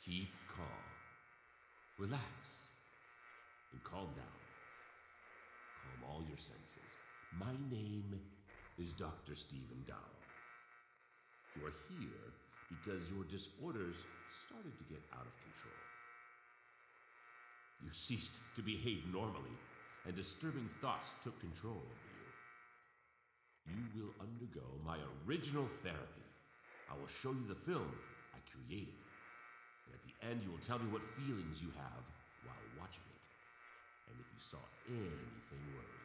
Keep calm. Relax. And calm down. Calm all your senses. My name is Dr. Stephen Dow. You are here because your disorders started to get out of control. You ceased to behave normally, and disturbing thoughts took control over you. You will undergo my original therapy. I will show you the film I created. And at the end, you will tell me what feelings you have while watching it. And if you saw anything worrying.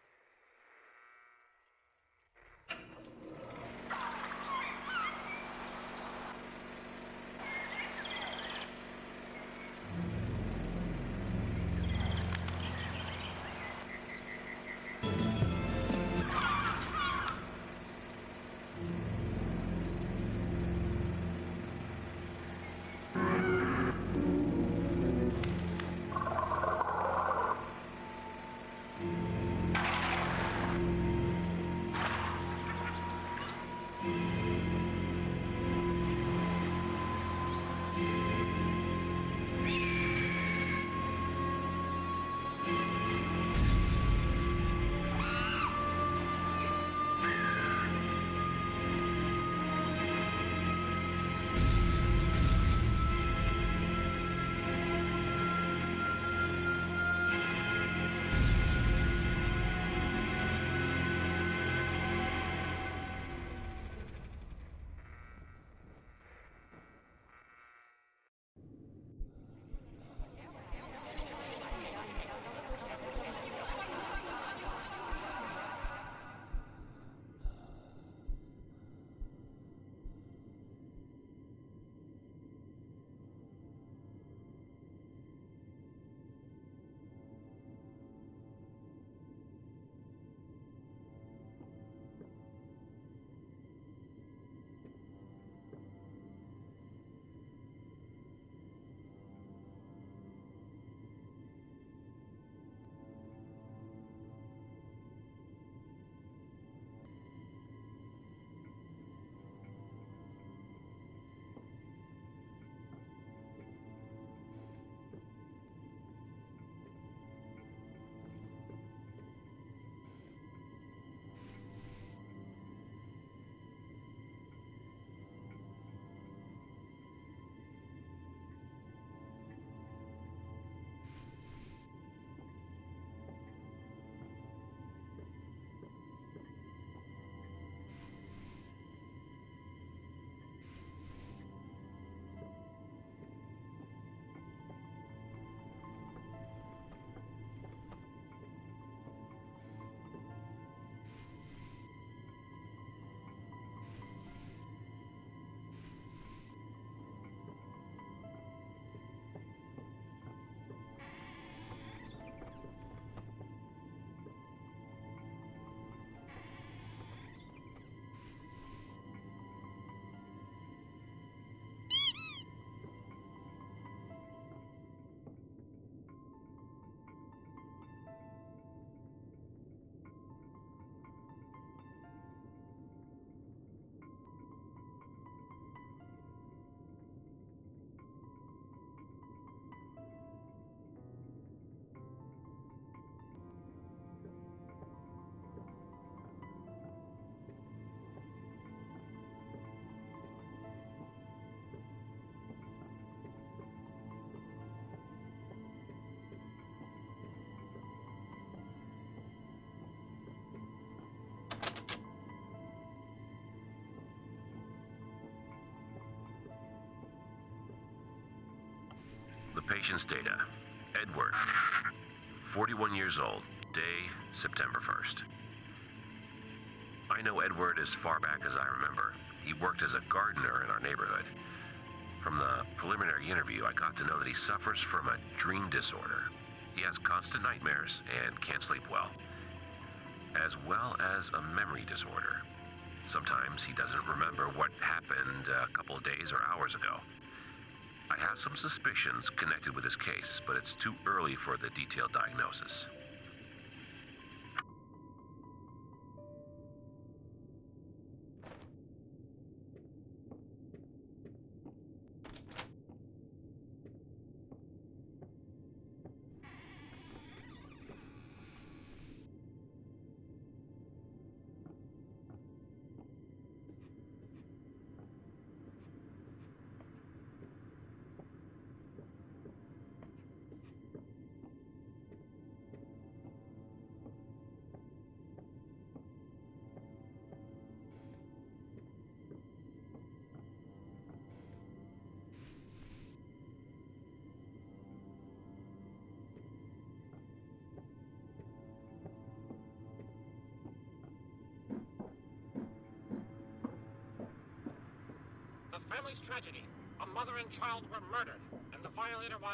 The patient's data. Edward, 41 years old, day September 1st. I know Edward as far back as I remember. He worked as a gardener in our neighborhood. From the preliminary interview, I got to know that he suffers from a dream disorder. He has constant nightmares and can't sleep well as a memory disorder. Sometimes he doesn't remember what happened a couple of days or hours ago. I have some suspicions connected with his case, but it's too early for the detailed diagnosis. Family's tragedy. A mother and child were murdered, and the violator was...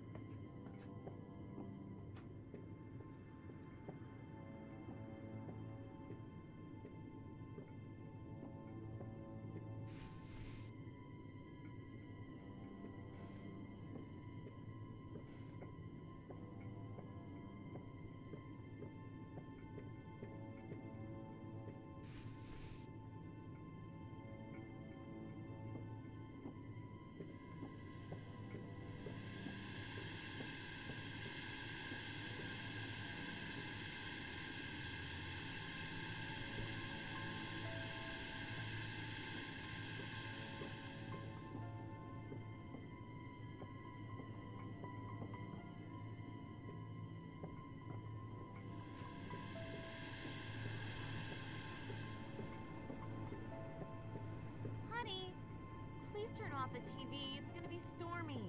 Honey, please turn off the TV. It's gonna be stormy.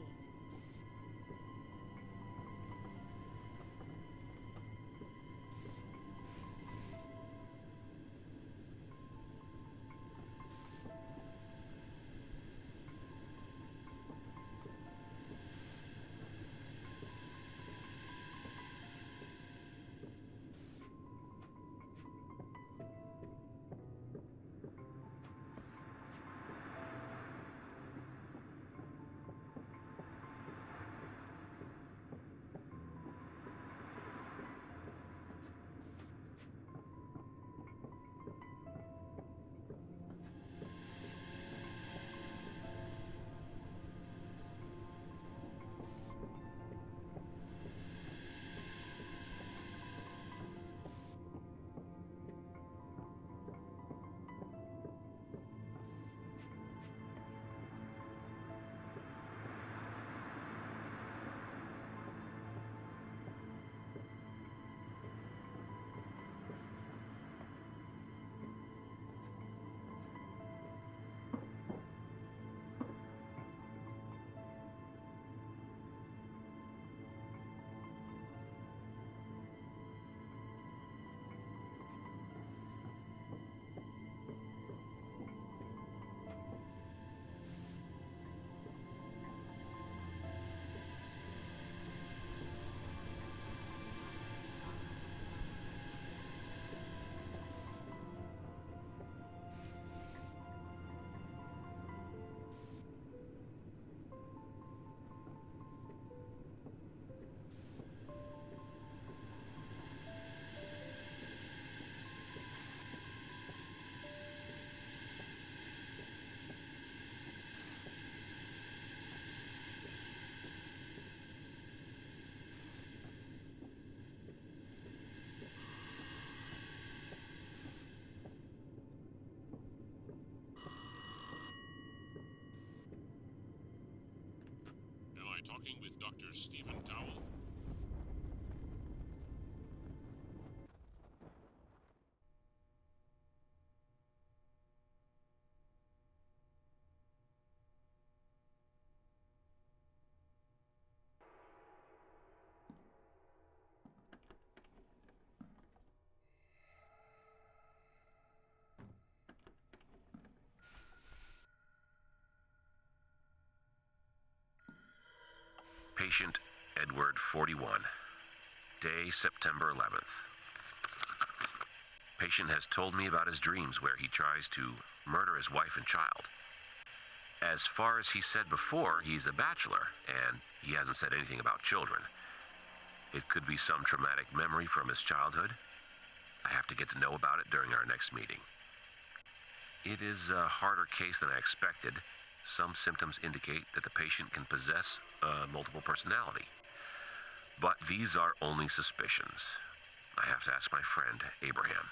Am I talking with Dr. Stephen Dowell? Patient Edward 41. Day, September 11th. Patient has told me about his dreams where he tries to murder his wife and child. As far as he said before, he's a bachelor, and he hasn't said anything about children. It could be some traumatic memory from his childhood. I have to get to know about it during our next meeting. It is a harder case than I expected. Some symptoms indicate that the patient can possess multiple personality. But these are only suspicions. I have to ask my friend, Abraham.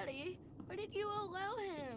Daddy, why did you allow him?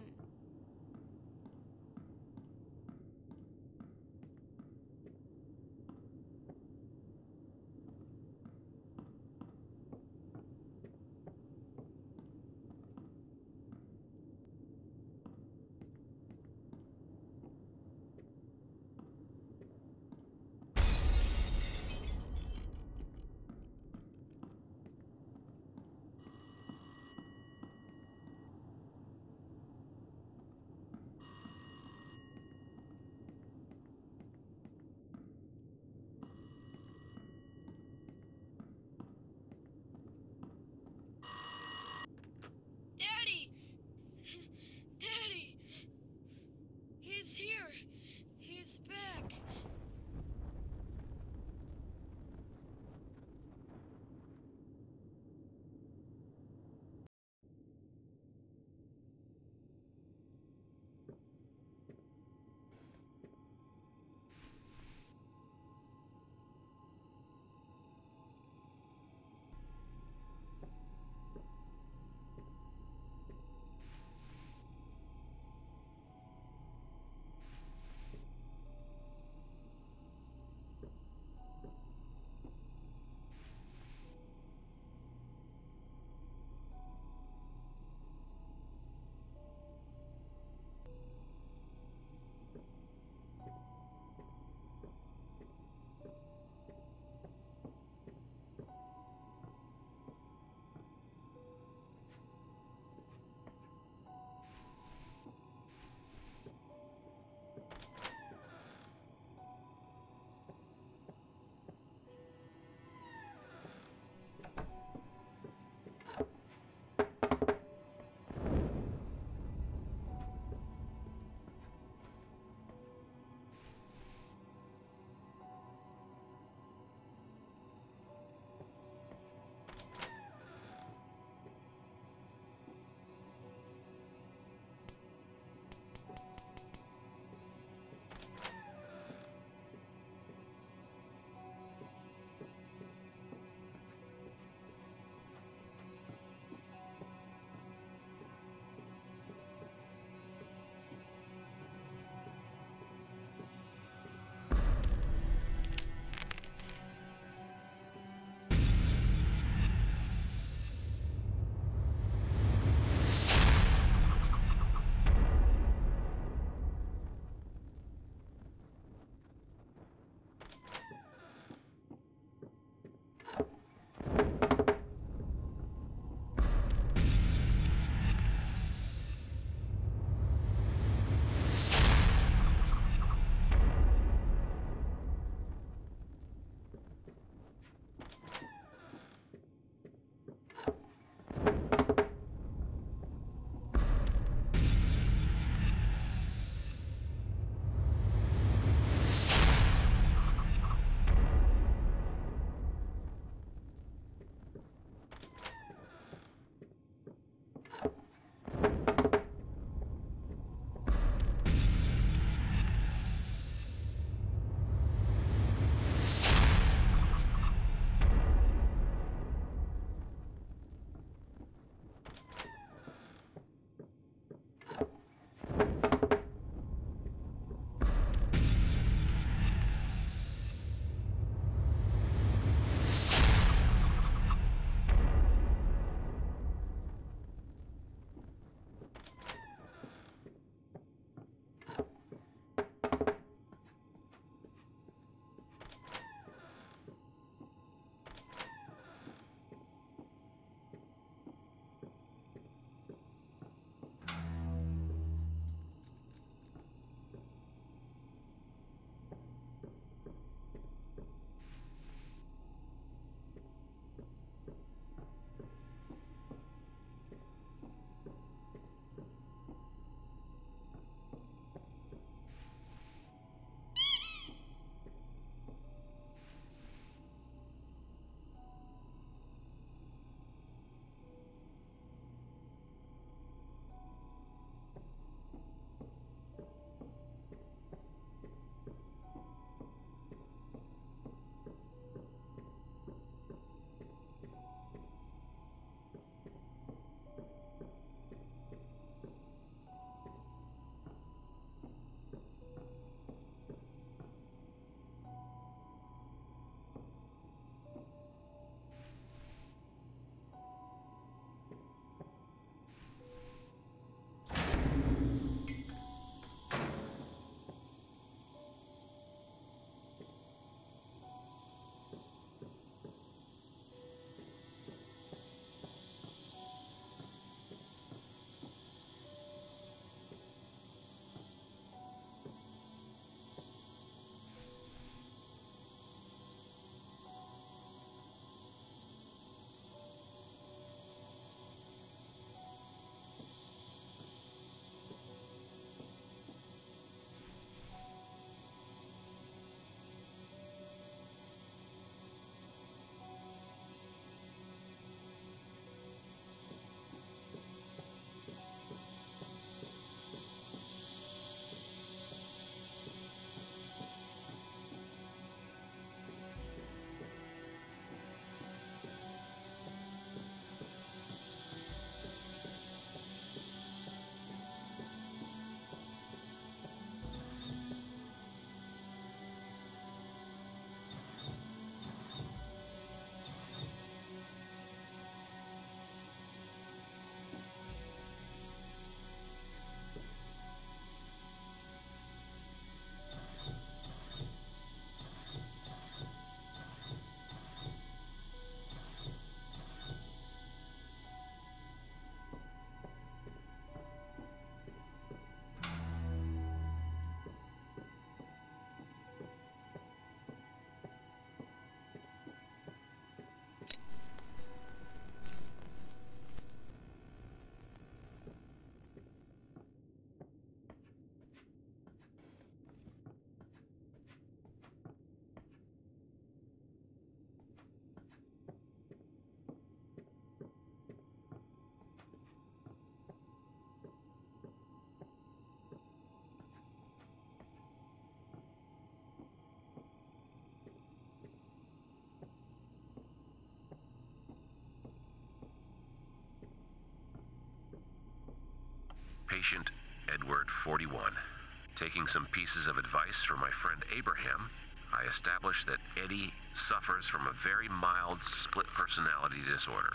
Patient Edward, 41. Taking some pieces of advice from my friend Abraham, I established that Eddie suffers from a very mild split personality disorder.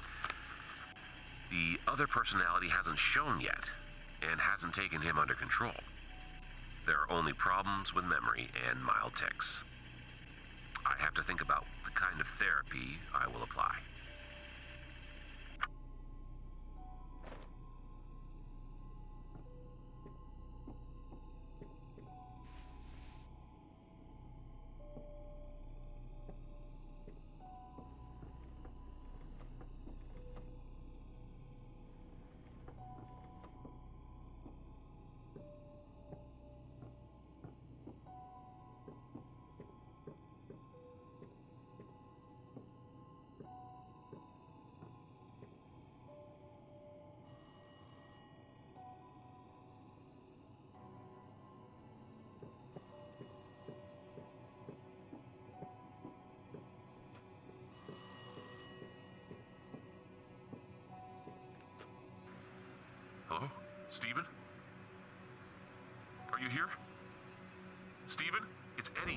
The other personality hasn't shown yet, and hasn't taken him under control. There are only problems with memory and mild tics. I have to think about the kind of therapy I will apply. Hello? Steven? Are you here? Steven? It's Eddie.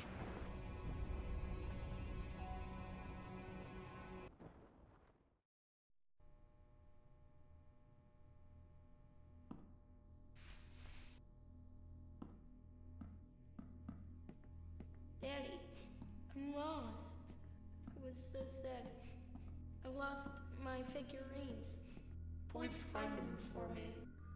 Daddy, I'm lost. I was so sad. I lost my figurines. Please find them for me.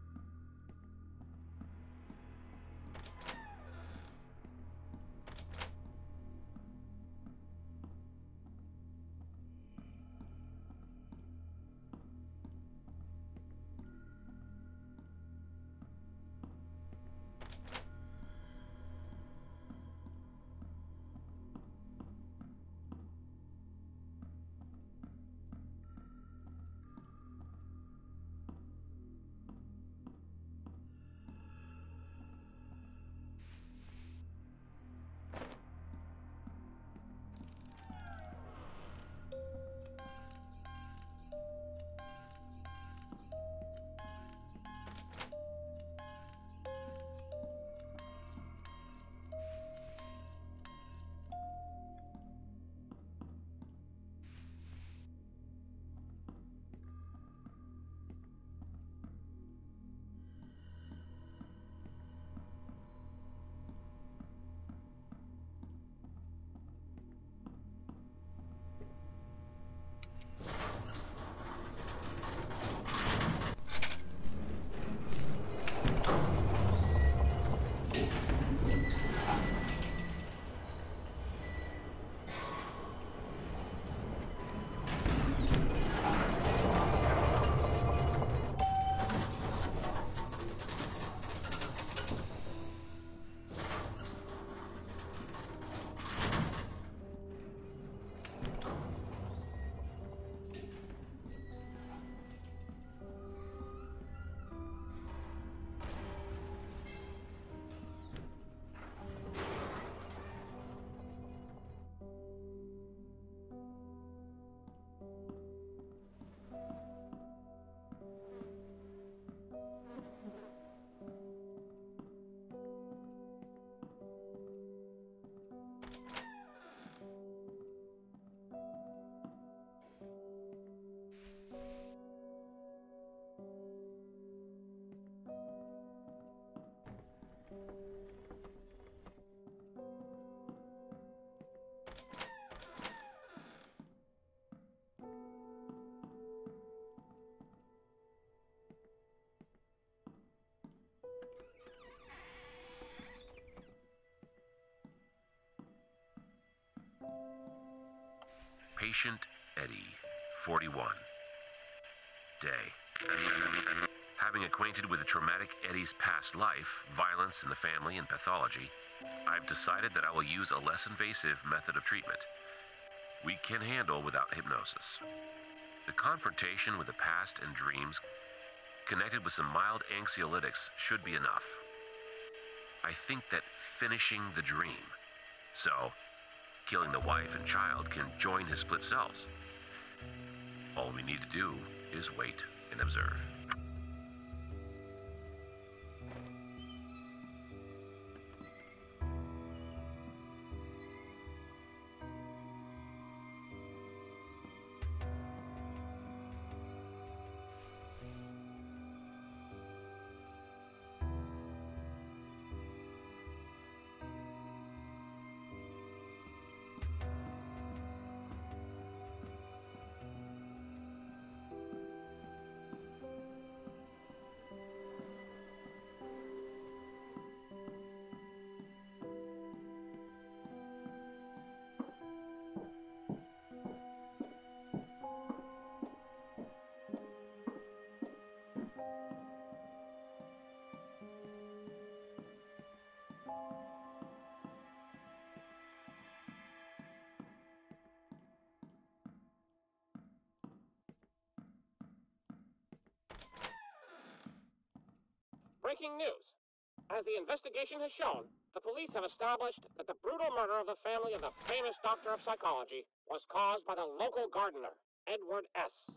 Patient Eddie, 41. Day. Having acquainted with the traumatic Eddie's past life, violence in the family, and pathology, I've decided that I will use a less invasive method of treatment we can handle without hypnosis. The confrontation with the past and dreams, connected with some mild anxiolytics, should be enough. I think that finishing the dream, so killing the wife and child, can join his split selves. All we need to do is wait and observe. Breaking news. As the investigation has shown, the police have established that the brutal murder of the family of the famous doctor of psychology was caused by the local gardener, Edward S.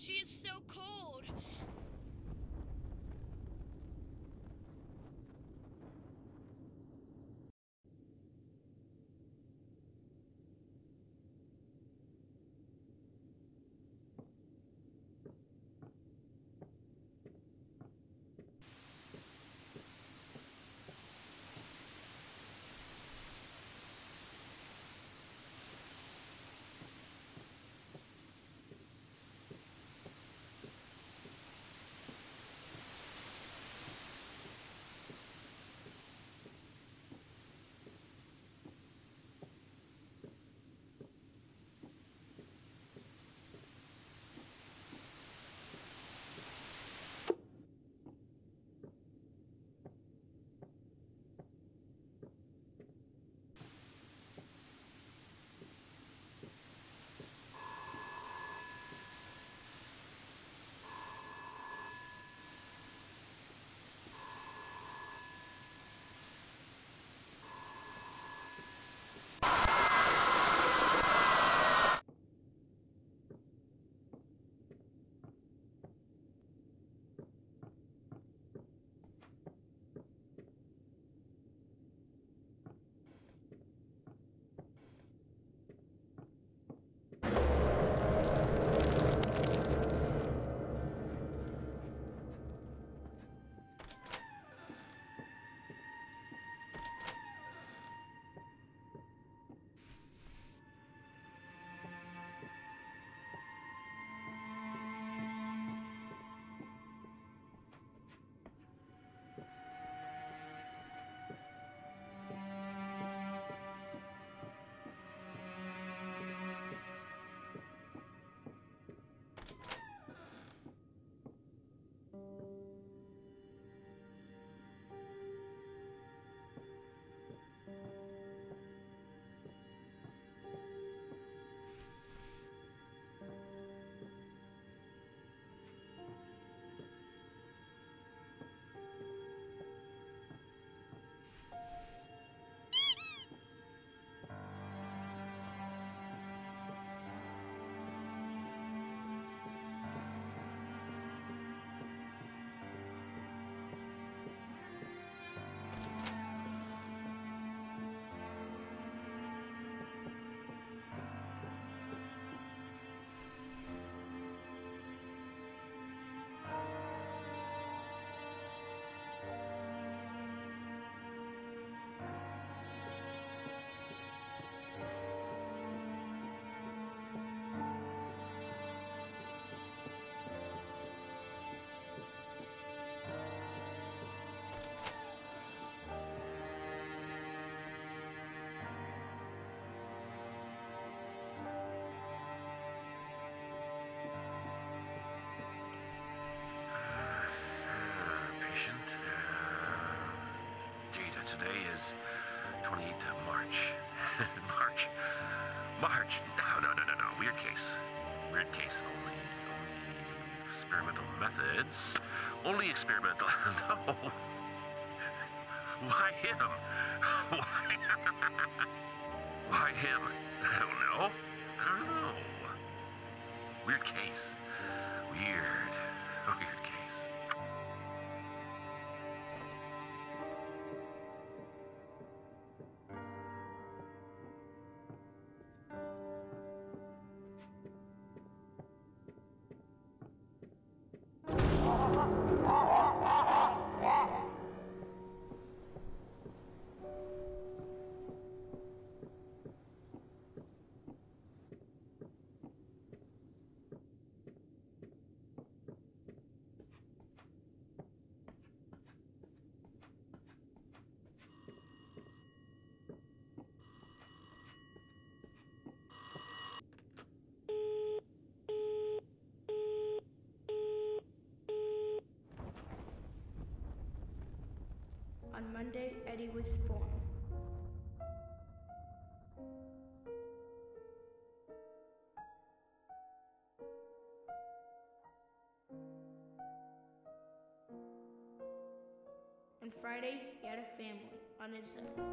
She is so cold. Today is 28th of March. March. No. Weird case. Only experimental methods. Only experimental. No. Why him? Why him? I don't know. Weird case. Weird case. On Monday, Eddie was born. On Friday, he had a family on his own.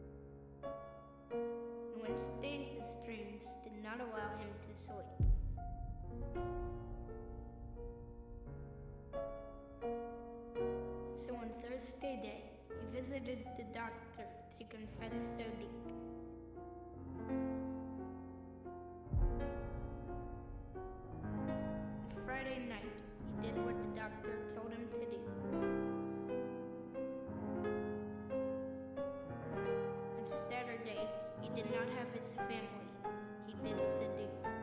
On Wednesday, his dreams did not allow him to sleep. Thursday day, he visited the doctor to confess so deep. Friday night, he did what the doctor told him to do. On Saturday, he did not have his family. He did the do.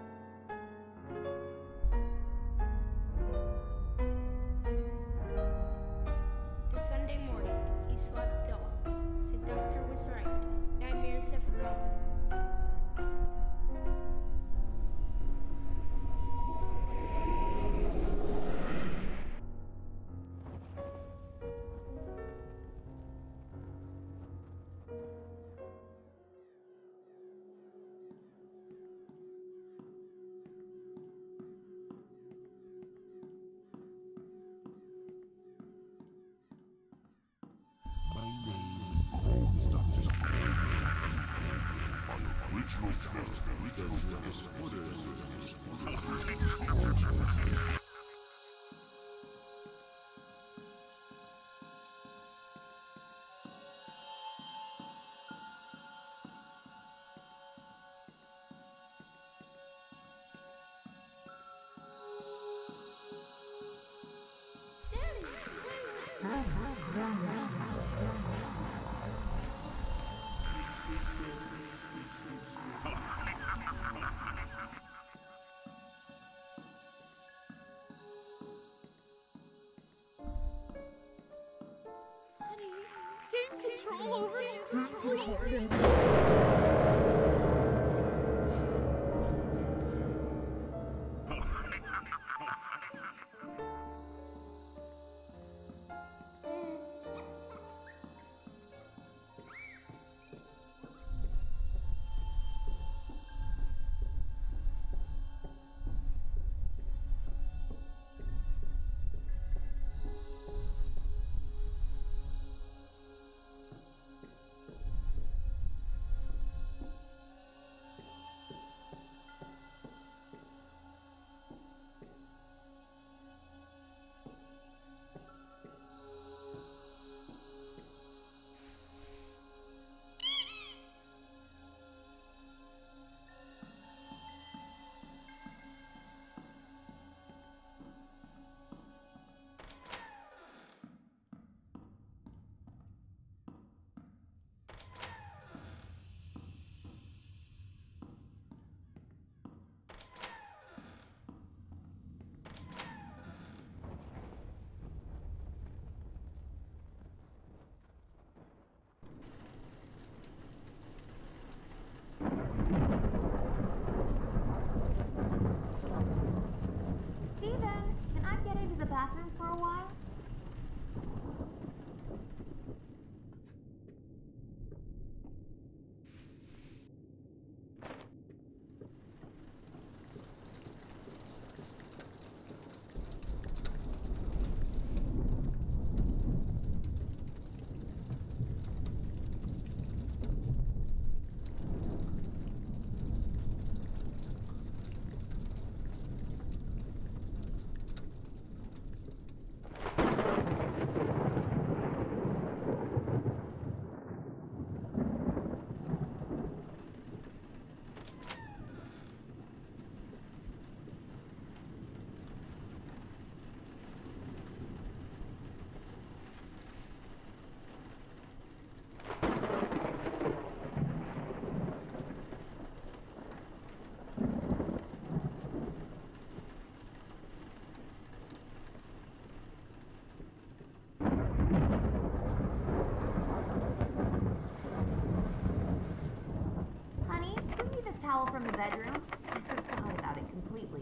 The Sunday morning, he slept ill. The doctor was right. Nightmares have gone. My name is Dr. Original Honey, gain control over him, please. Steven, can I get into the bathroom for a while? Honey, bring me this towel from the bedroom. I forgot about it completely.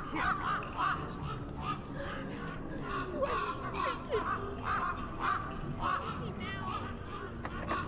Is he now?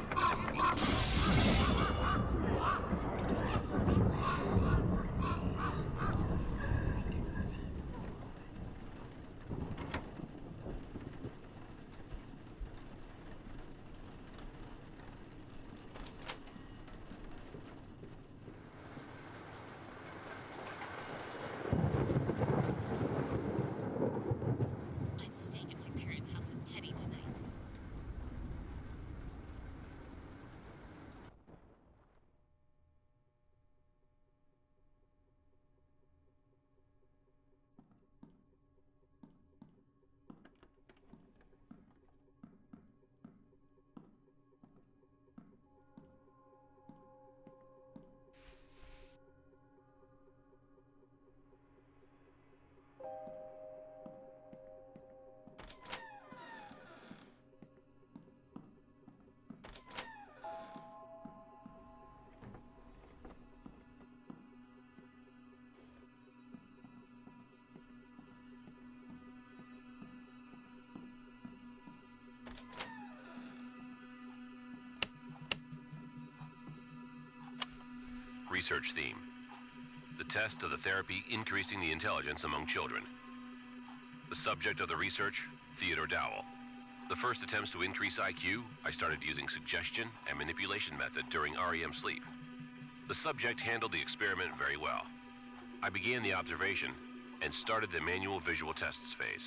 I'm staying at my parents' house with Teddy tonight. Research theme. The test of the therapy increasing the intelligence among children. The subject of the research, Theodore Dowell. The first attempts to increase IQ, I started using suggestion and manipulation method during REM sleep. The subject handled the experiment very well. I began the observation and started the manual visual tests phase.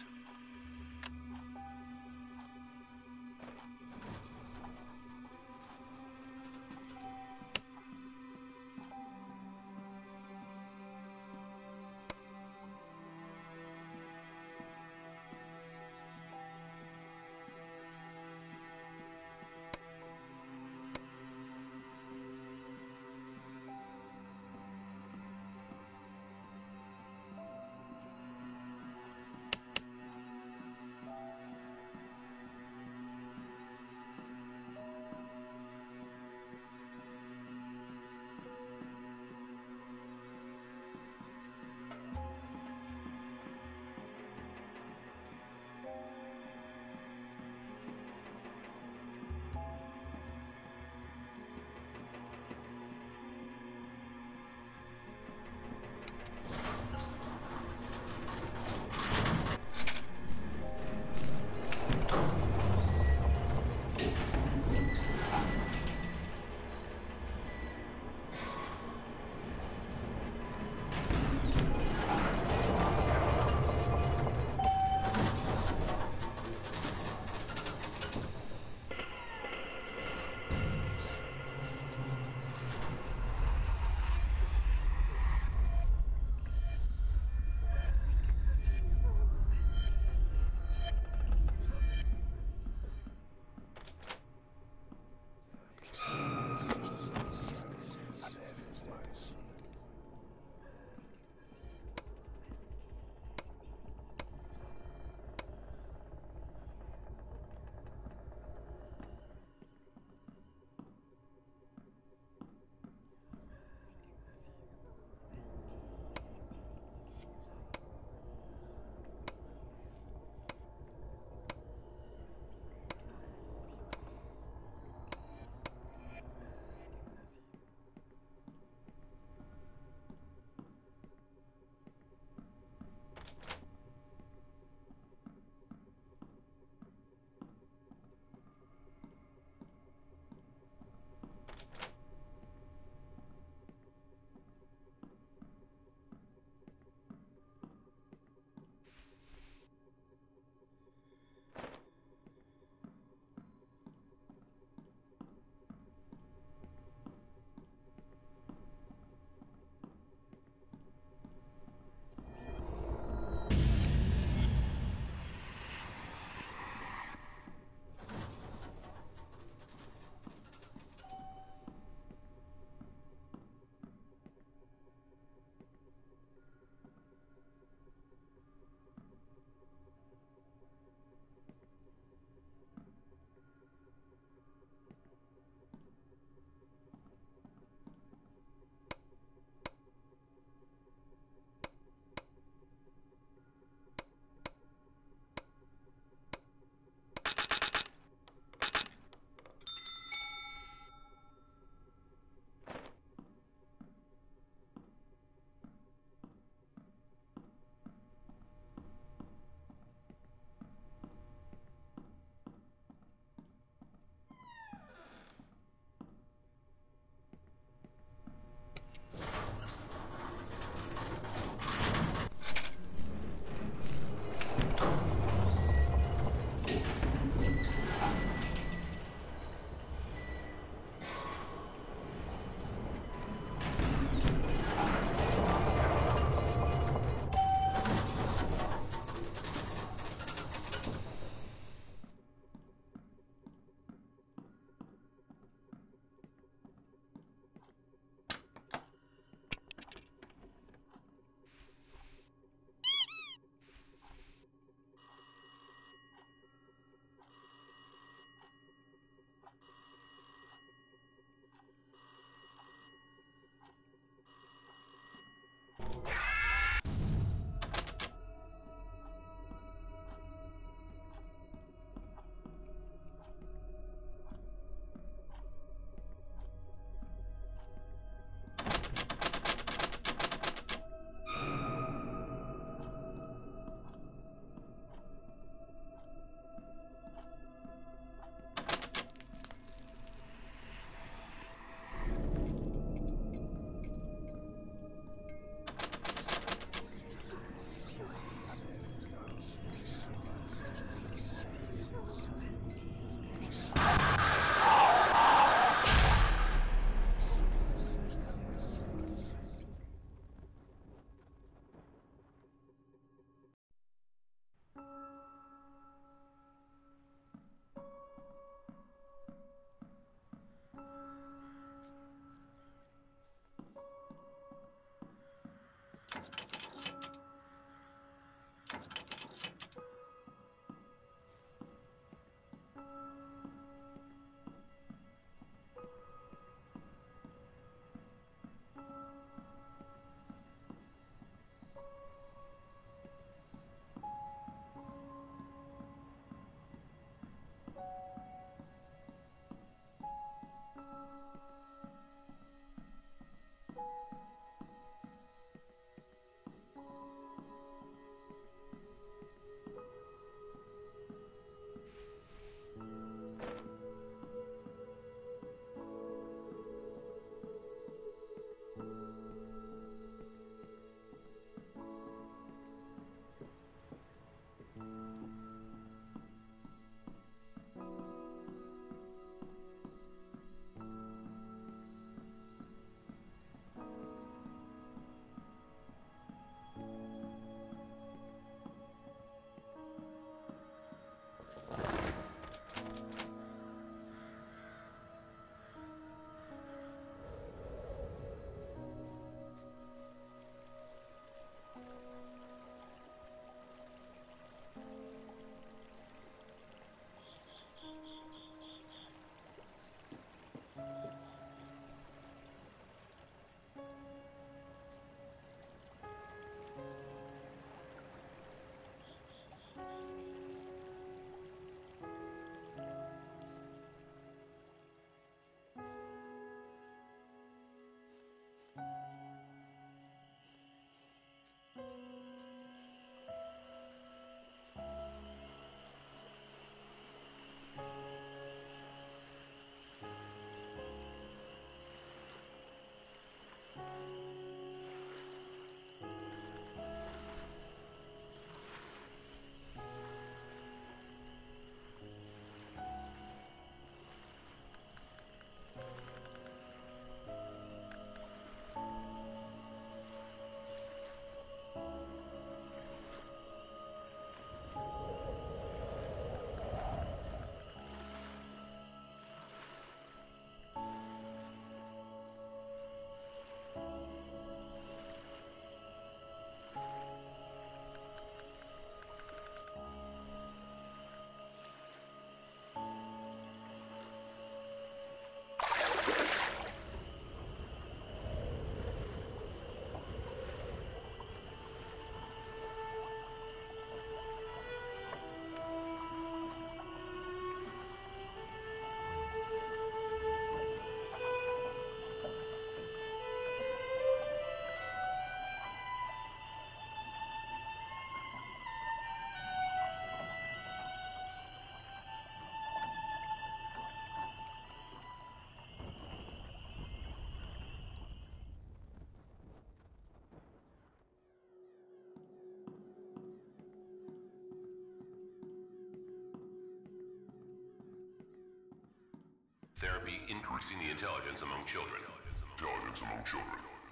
Therapy increasing the intelligence among children. Intelligence among children.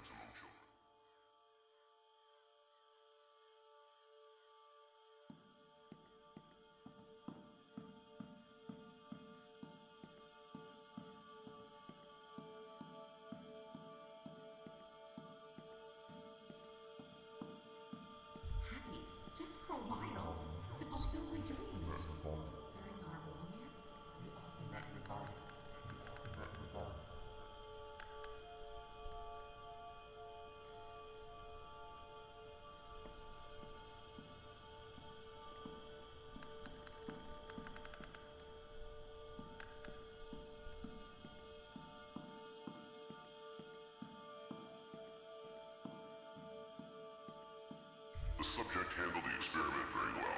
Happy, just for a while, to fulfill my dreams. During our romance, The subject handled the experiment very well.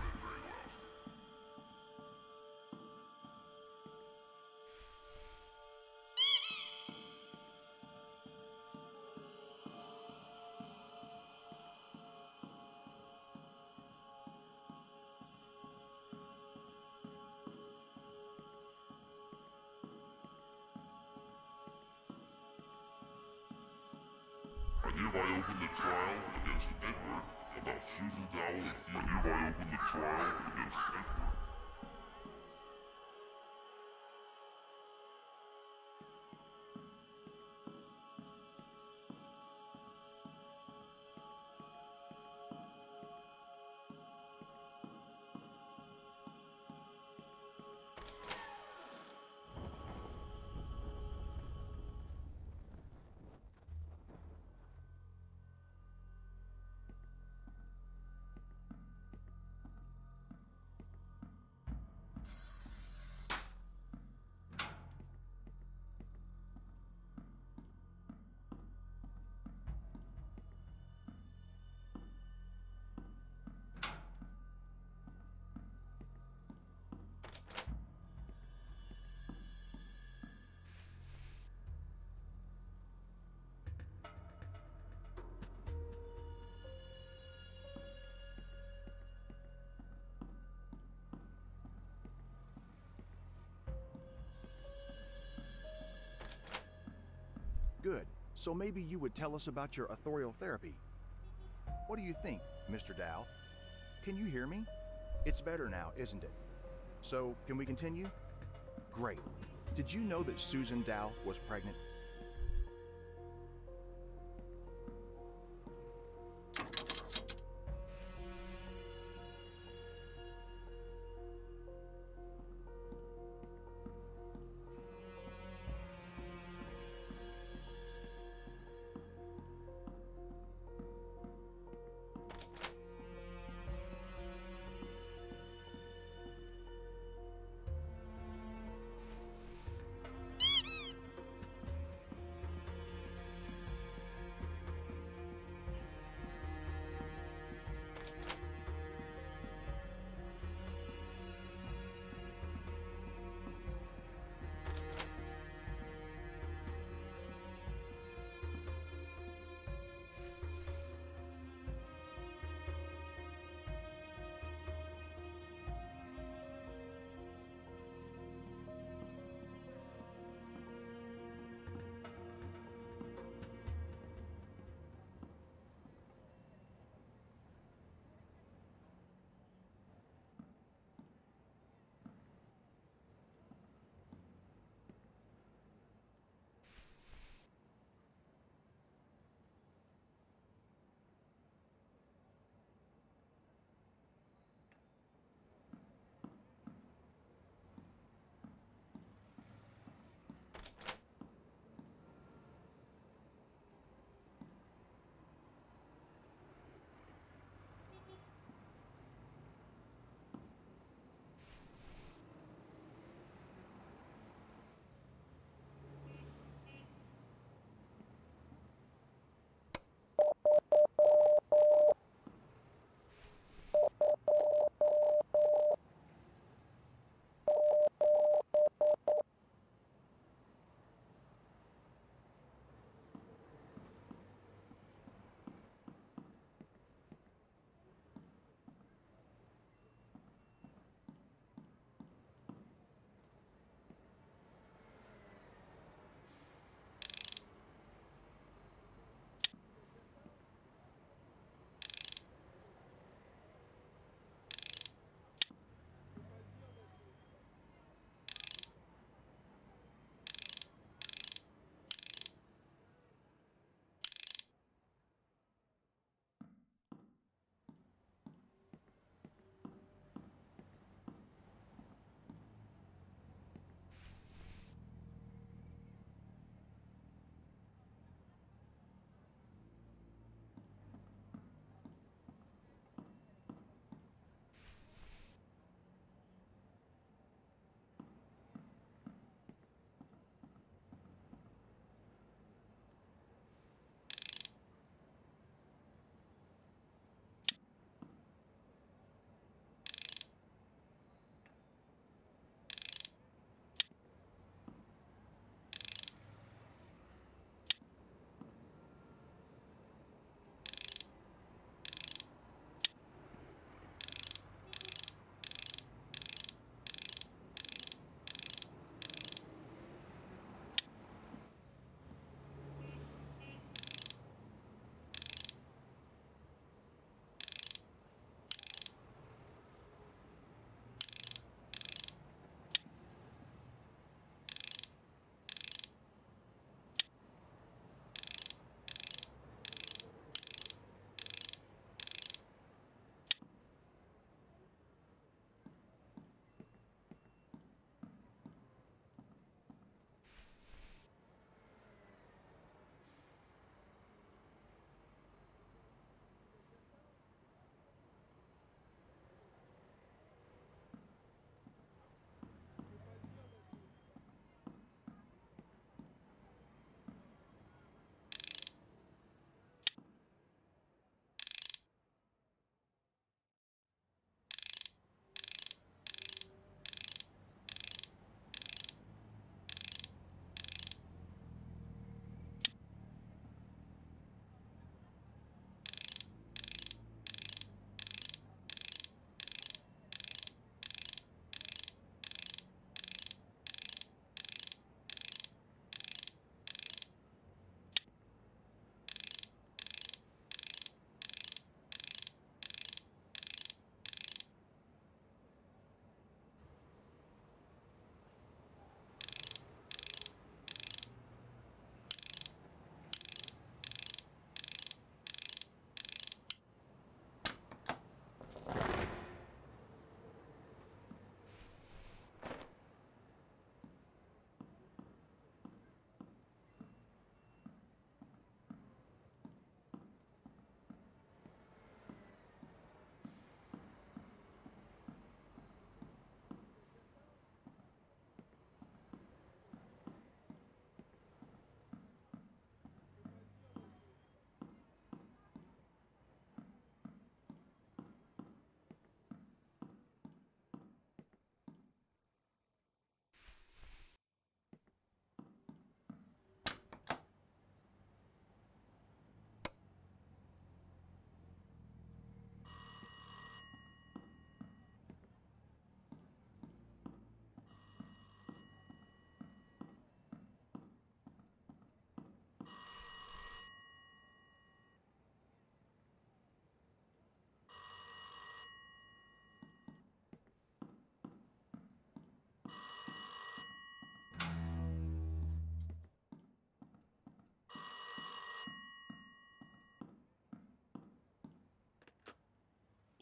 I hereby open the trial against Edward about Susan Dowell and Theo. I hereby open the trial against Edward. Good. So maybe you would tell us about your authorial therapy. What do you think, Mr. Dow? Can you hear me? It's better now, isn't it? So, can we continue? Great. Did you know that Susan Dow was pregnant?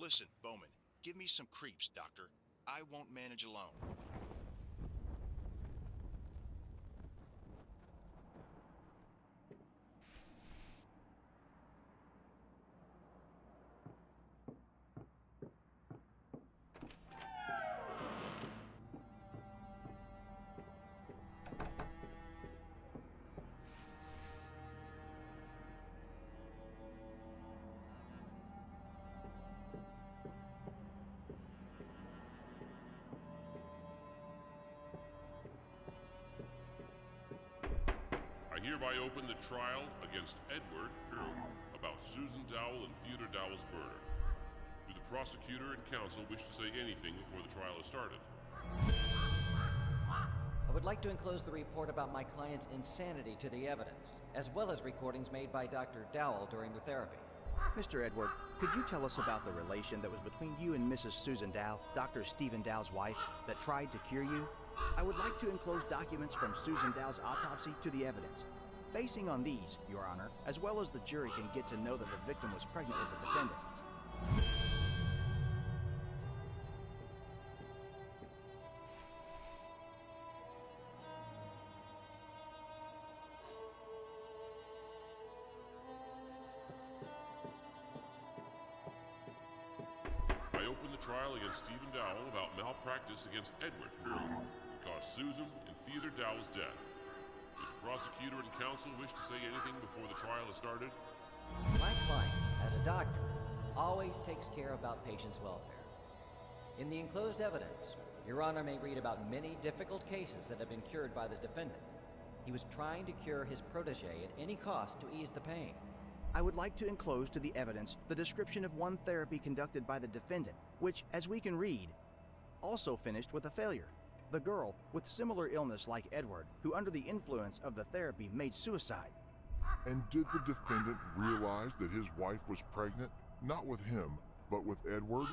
Listen, Bowman, give me some creeps, Doctor. I won't manage alone. I hereby open the trial against Edward about Susan Dowell and Theodore Dowell's murder. Do the prosecutor and counsel wish to say anything before the trial is started? I would like to enclose the report about my client's insanity to the evidence, as well as recordings made by Dr. Dowell during the therapy. Mr. Edward, could you tell us about the relation that was between you and Mrs. Susan Dowell, Dr. Stephen Dowell's wife, that tried to cure you? I would like to enclose documents from Susan Dowell's autopsy to the evidence. Basing on these, Your Honor, as well as the jury can get to know that the victim was pregnant with the defendant. I open the trial against Stephen Dowell about malpractice against Edward, who caused Susan and Theodore Dowell's death. Do the prosecutor and counsel wish to say anything before the trial is started? My client, as a doctor, always takes care about patients' welfare. In the enclosed evidence, Your Honor may read about many difficult cases that have been cured by the defendant. He was trying to cure his protege at any cost to ease the pain. I would like to enclose to the evidence the description of one therapy conducted by the defendant, which, as we can read, also finished with a failure. The girl, with similar illness like Edward, who under the influence of the therapy made suicide. And did the defendant realize that his wife was pregnant, not with him, but with Edward?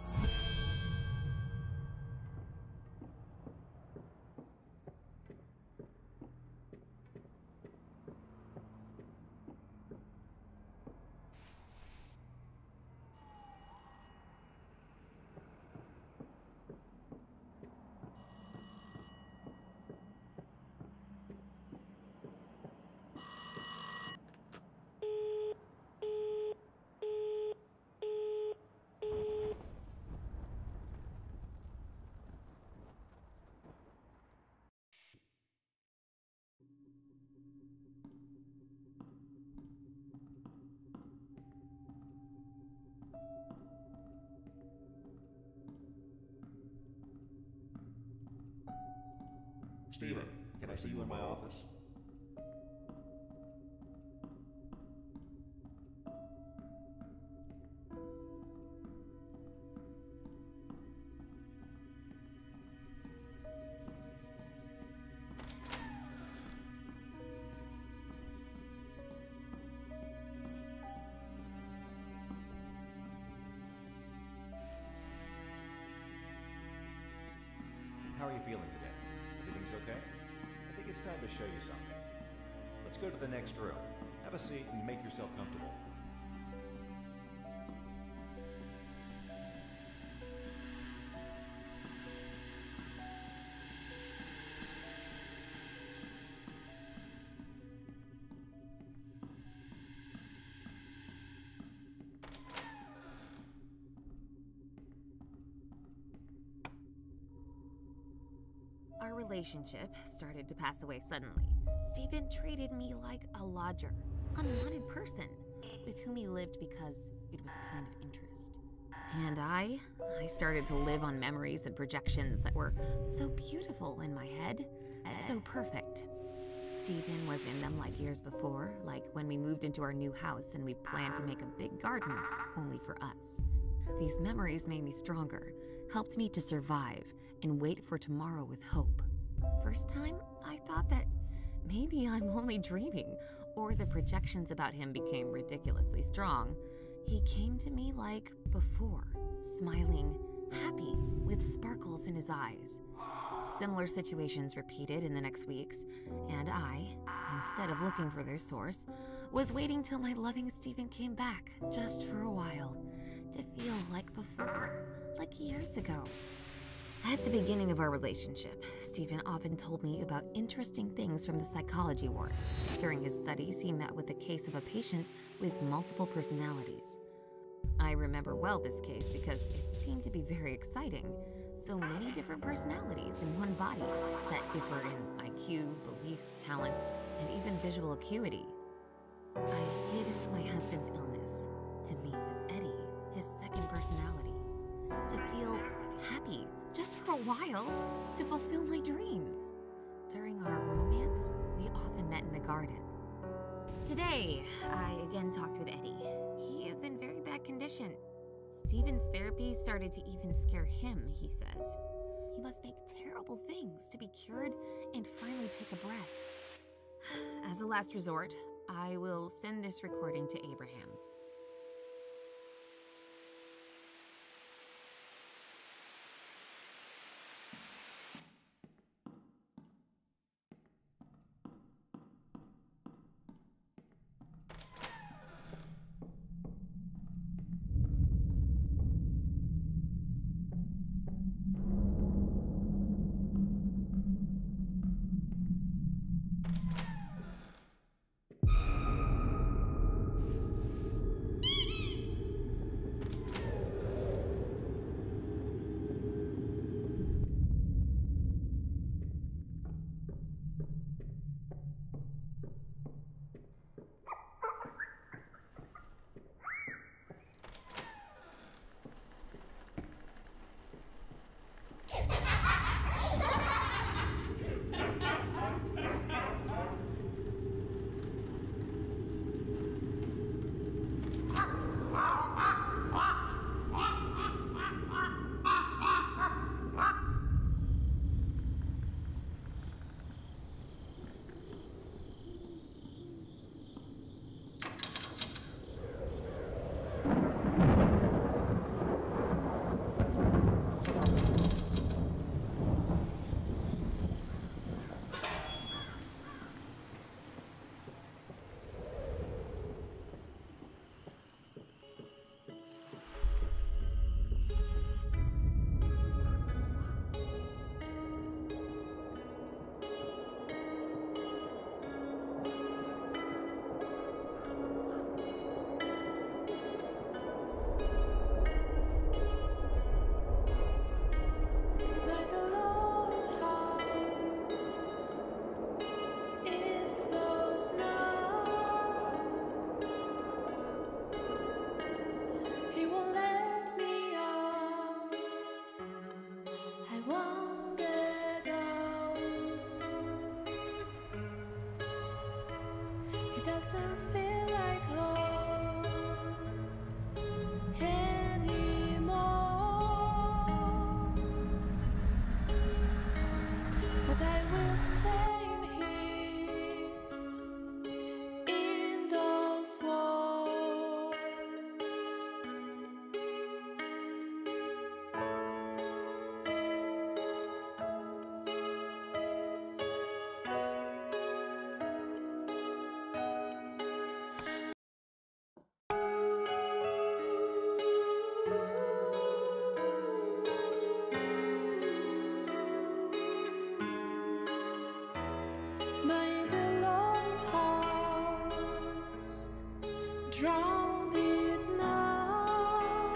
Steven, can I see you in my office? How are you feeling today? Everything's okay? I think it's time to show you something. Let's go to the next room. Have a seat and make yourself comfortable. Our relationship started to pass away suddenly. Stephen treated me like a lodger, unwanted person, with whom he lived because it was a kind of interest. And I started to live on memories and projections that were so beautiful in my head, so perfect. Stephen was in them like years before, like when we moved into our new house and we planned to make a big garden only for us. These memories made me stronger, helped me to survive, and wait for tomorrow with hope. First time, I thought that maybe I'm only dreaming, or the projections about him became ridiculously strong. He came to me like before, smiling, happy, with sparkles in his eyes. Similar situations repeated in the next weeks, and I, instead of looking for their source, was waiting till my loving Stephen came back, just for a while, to feel like before, like years ago. At the beginning of our relationship, Stephen often told me about interesting things from the psychology ward. During his studies, he met with the case of a patient with multiple personalities. I remember well this case because it seemed to be very exciting. So many different personalities in one body that differ in IQ, beliefs, talents, and even visual acuity. I hid my husband's illness to meet with Eddie, his second personality, to feel happy just for a while, to fulfill my dreams. During our romance, we often met in the garden. Today, I again talked with Eddie. He is in very bad condition. Stephen's therapy started to even scare him, he says. He must make terrible things to be cured and finally take a breath. As a last resort, I will send this recording to Abraham. It doesn't feel like home anymore. But I will stay here in those walls. My beloved house, drowned it now.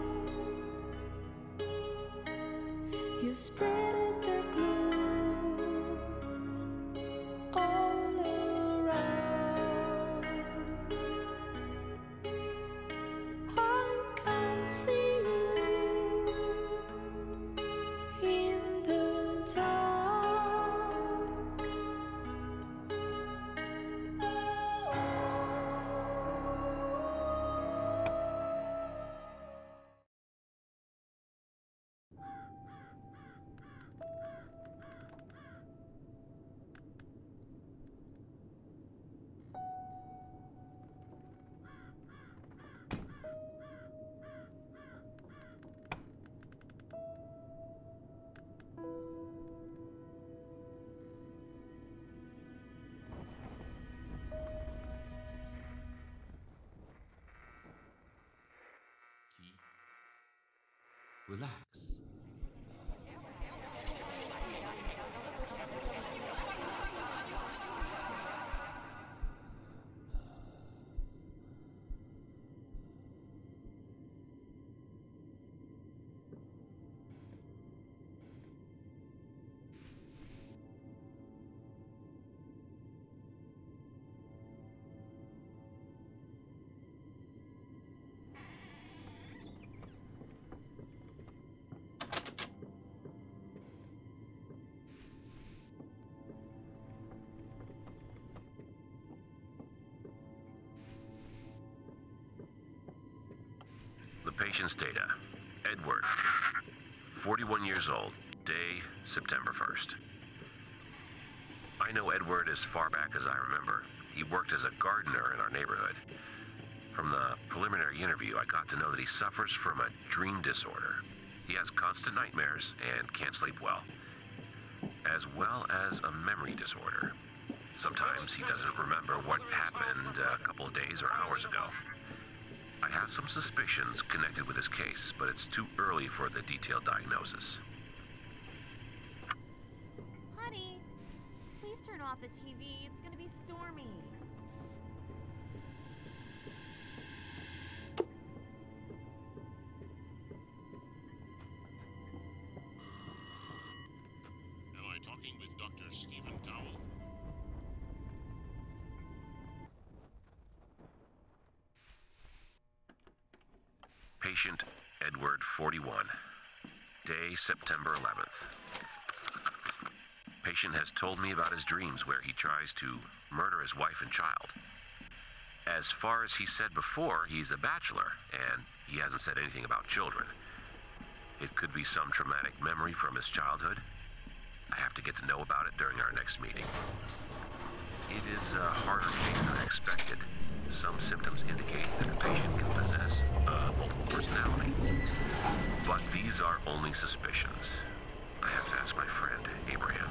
You spread the blue all around. I can't see you in the dark. Relax. The patient's data. Edward, 41 years old, day, September 1st. I know Edward as far back as I remember. He worked as a gardener in our neighborhood. From the preliminary interview, I got to know that he suffers from a dream disorder. He has constant nightmares and can't sleep well as a memory disorder. Sometimes he doesn't remember what happened a couple of days or hours ago. I have some suspicions connected with his case, but it's too early for the detailed diagnosis. Honey, please turn off the TV. It's gonna be stormy. Am I talking with Dr. Stephen Dowell? Patient Edward, 41. Day, September 11th. Patient has told me about his dreams where he tries to murder his wife and child. As far as he said before, he's a bachelor, and he hasn't said anything about children. It could be some traumatic memory from his childhood. I have to get to know about it during our next meeting. It is a harder case than I expected. Some symptoms indicate that the patient can possess a multiple personality. But these are only suspicions. I have to ask my friend, Abraham.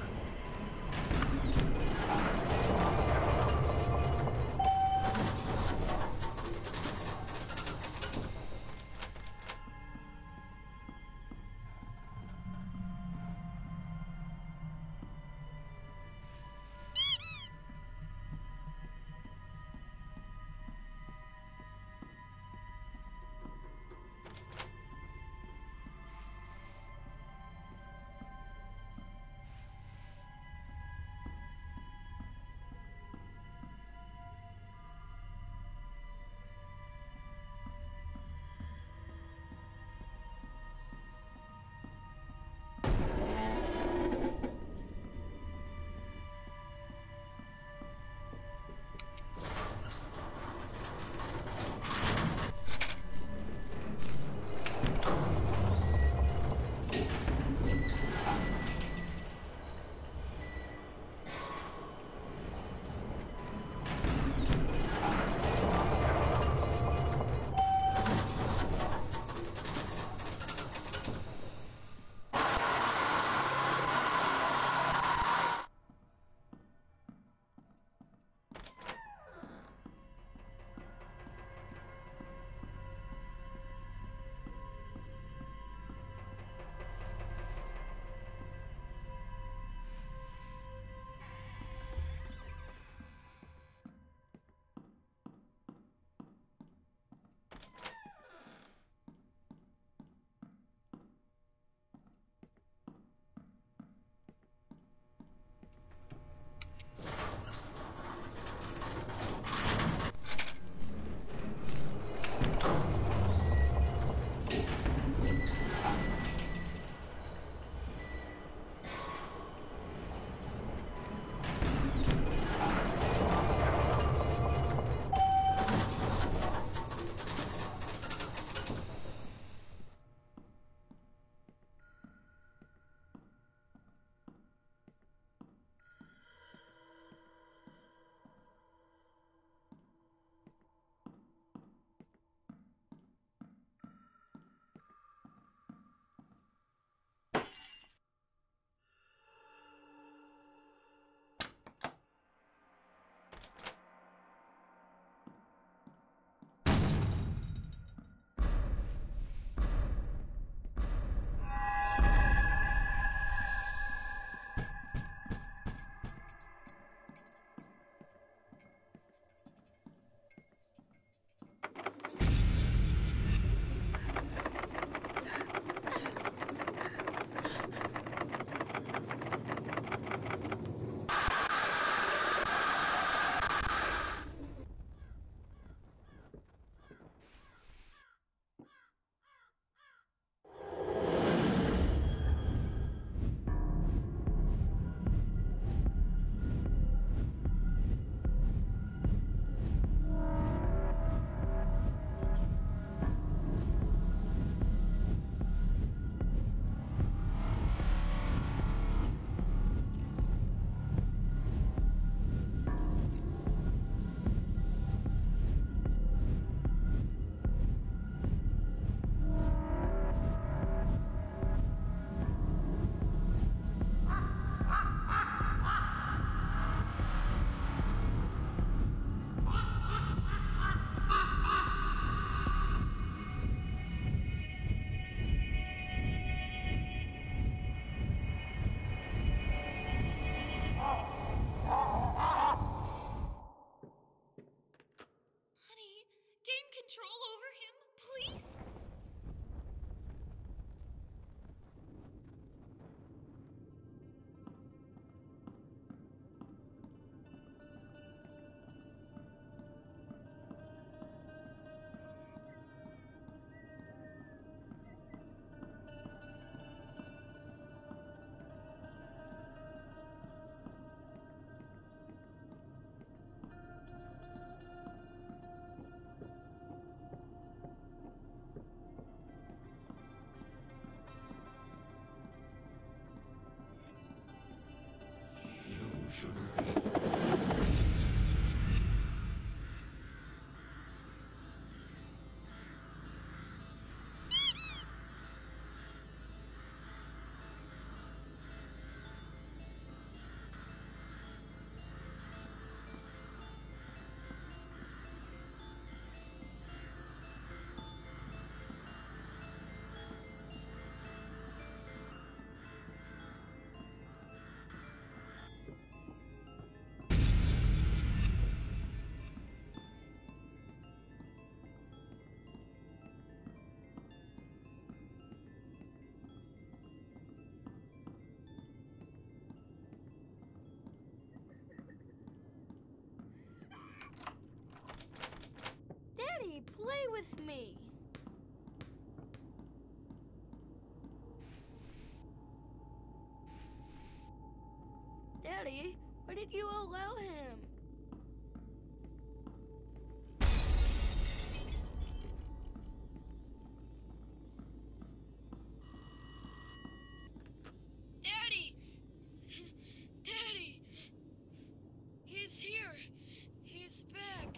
control over him, please? Daddy, play with me. Daddy, why did you allow him? Daddy! Daddy! He's here. He's back.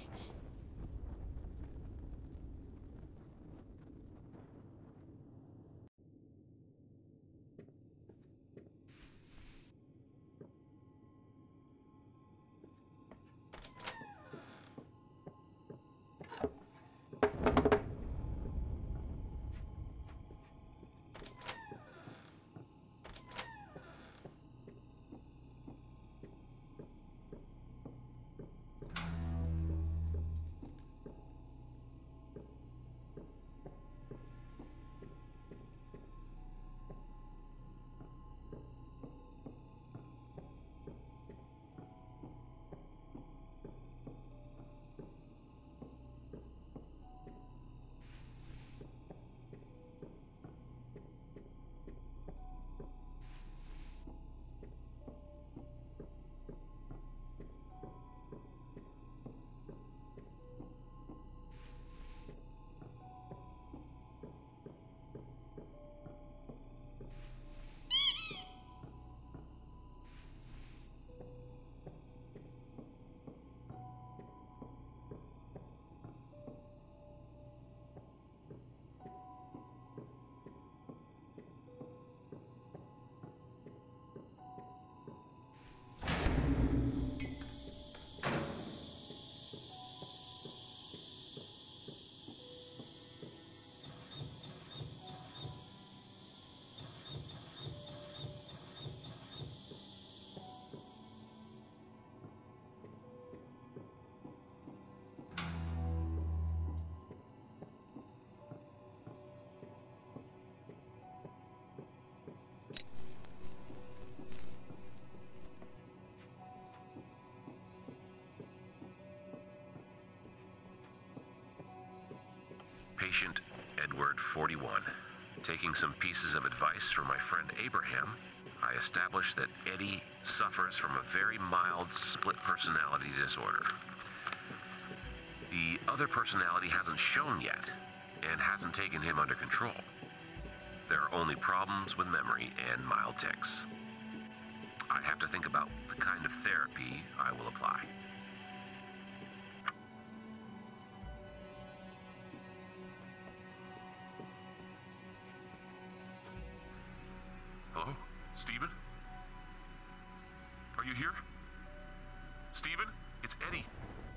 Patient Edward, 41. Taking some pieces of advice from my friend Abraham, I established that Eddie suffers from a very mild split personality disorder. The other personality hasn't shown yet, and hasn't taken him under control. There are only problems with memory and mild tics. I have to think about the kind of therapy I will apply. Hello? Steven? Are you here? Steven? It's Eddie.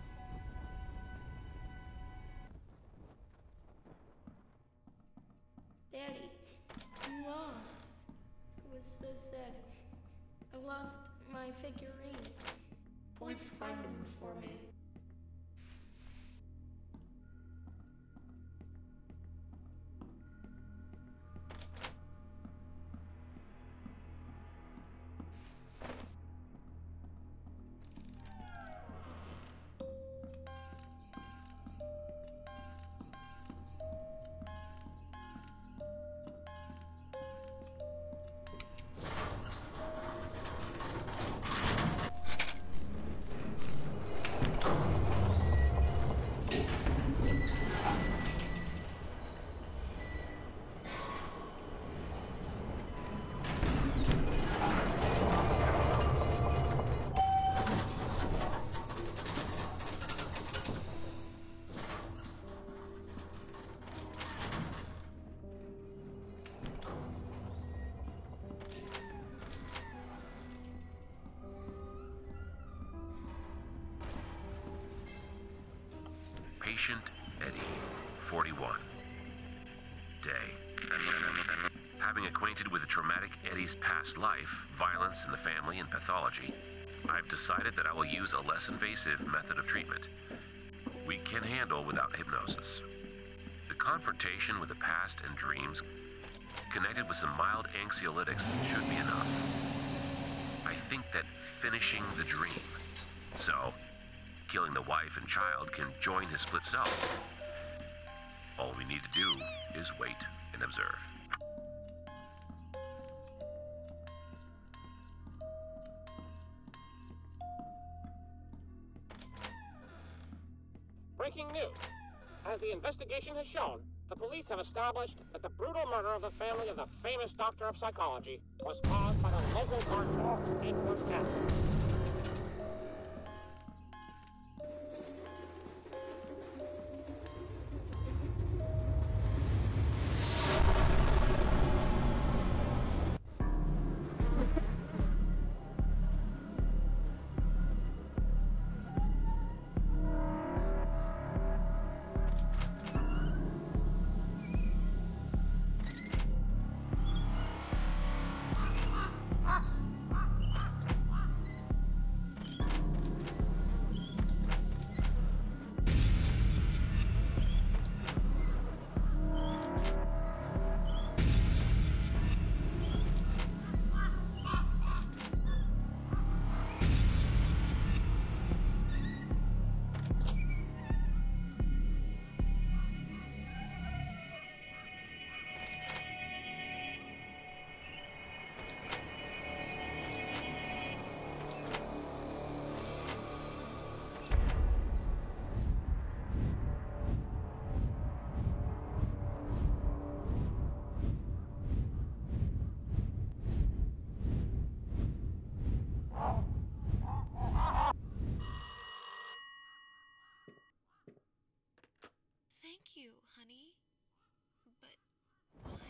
Daddy, I'm lost. It was so sad. I lost my figurines. Please find them for me. Patient Eddie, 41. Day. Having acquainted with the traumatic Eddie's past life, violence in the family, and pathology, I've decided that I will use a less invasive method of treatment we can handle without hypnosis. The confrontation with the past and dreams, connected with some mild anxiolytics, should be enough. I think that finishing the dream, so killing the wife and child, can join his split selves. All we need to do is wait and observe. Breaking news. As the investigation has shown, the police have established that the brutal murder of the family of the famous doctor of psychology was caused by the local gardener, Edward F. Thank you, honey. But why?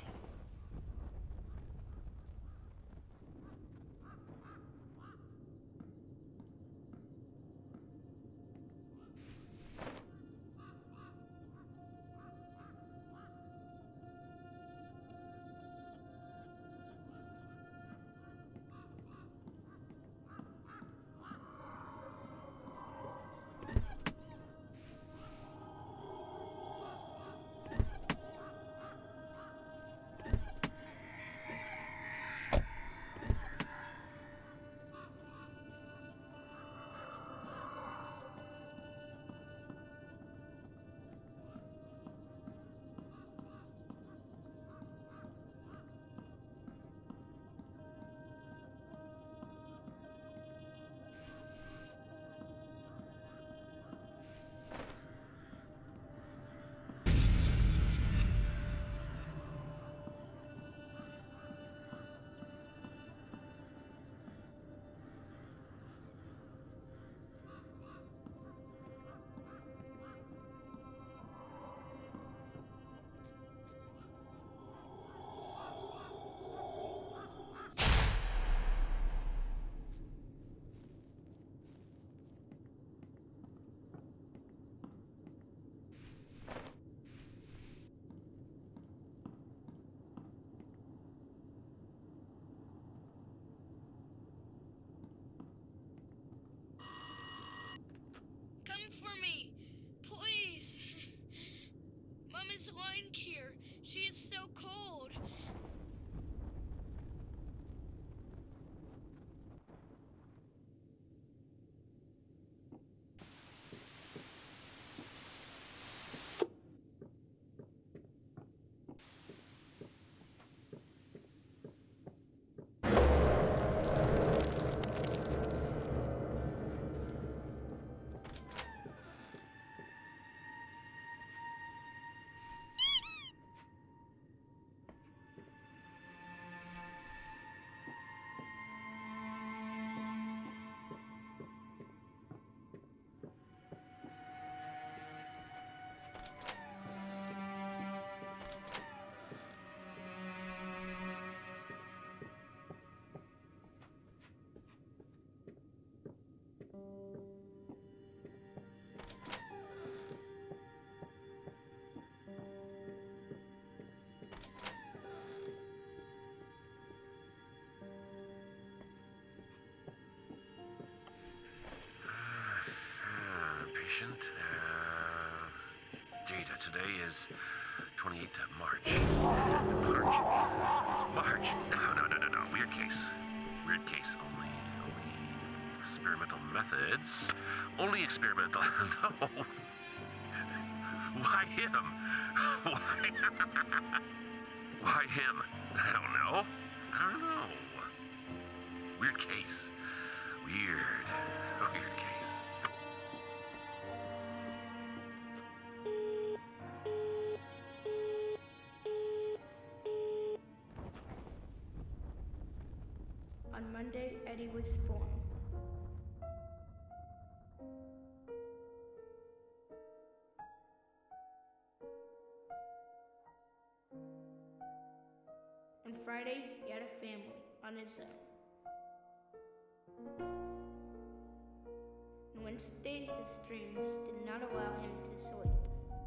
For me, please. Mom is lying here. She is so cold. Today is 28th of March. March. No. Weird case. Only experimental methods. Only experimental. No. Why him? Why him? I don't know. Weird case. Weird case. On Monday, Eddie was born. On Friday, he had a family on his own. On Wednesday, his dreams did not allow him to sleep.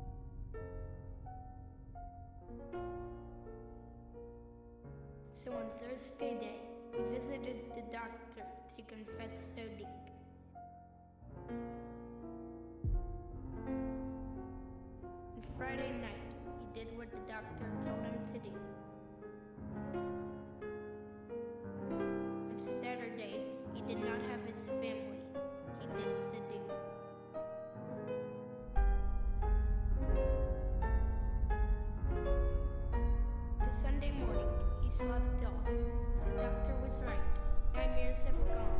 So on Thursday day, he visited the doctor to confess so deep. On Friday night, he did what the doctor told him to do. On Saturday, he did not have his family. He did the do. The Sunday morning, he slept all. The doctor was right. 9 years have gone.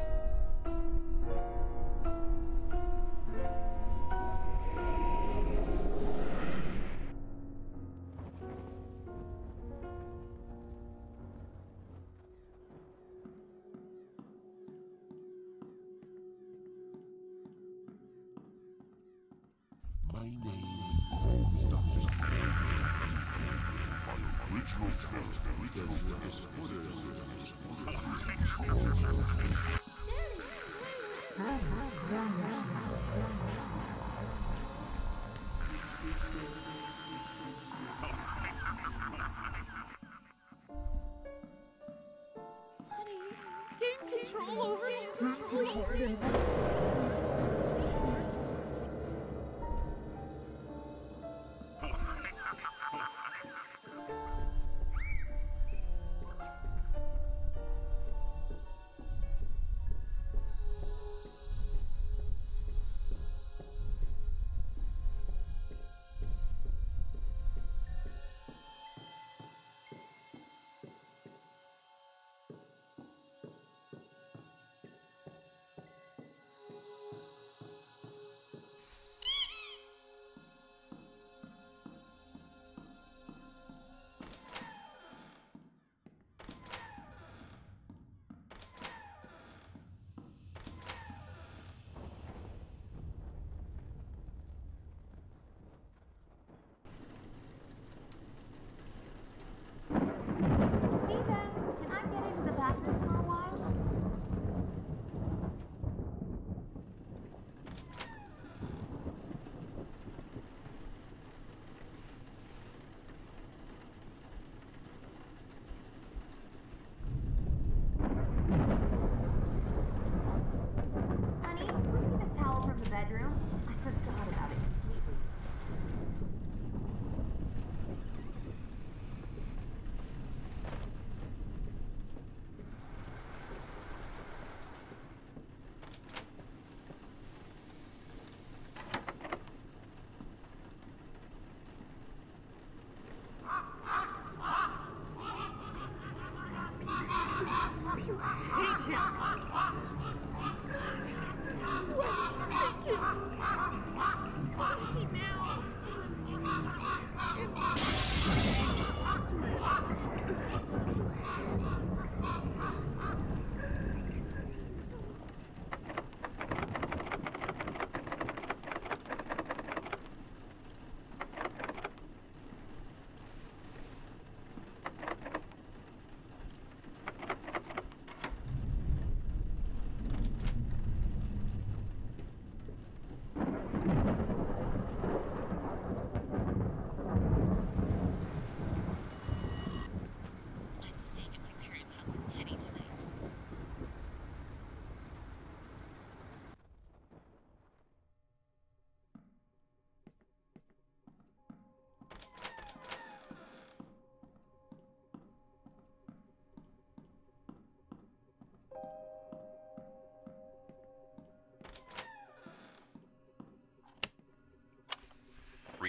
My name is Dr. Spencer. My original character does disorders. Honey, gain control over him, please.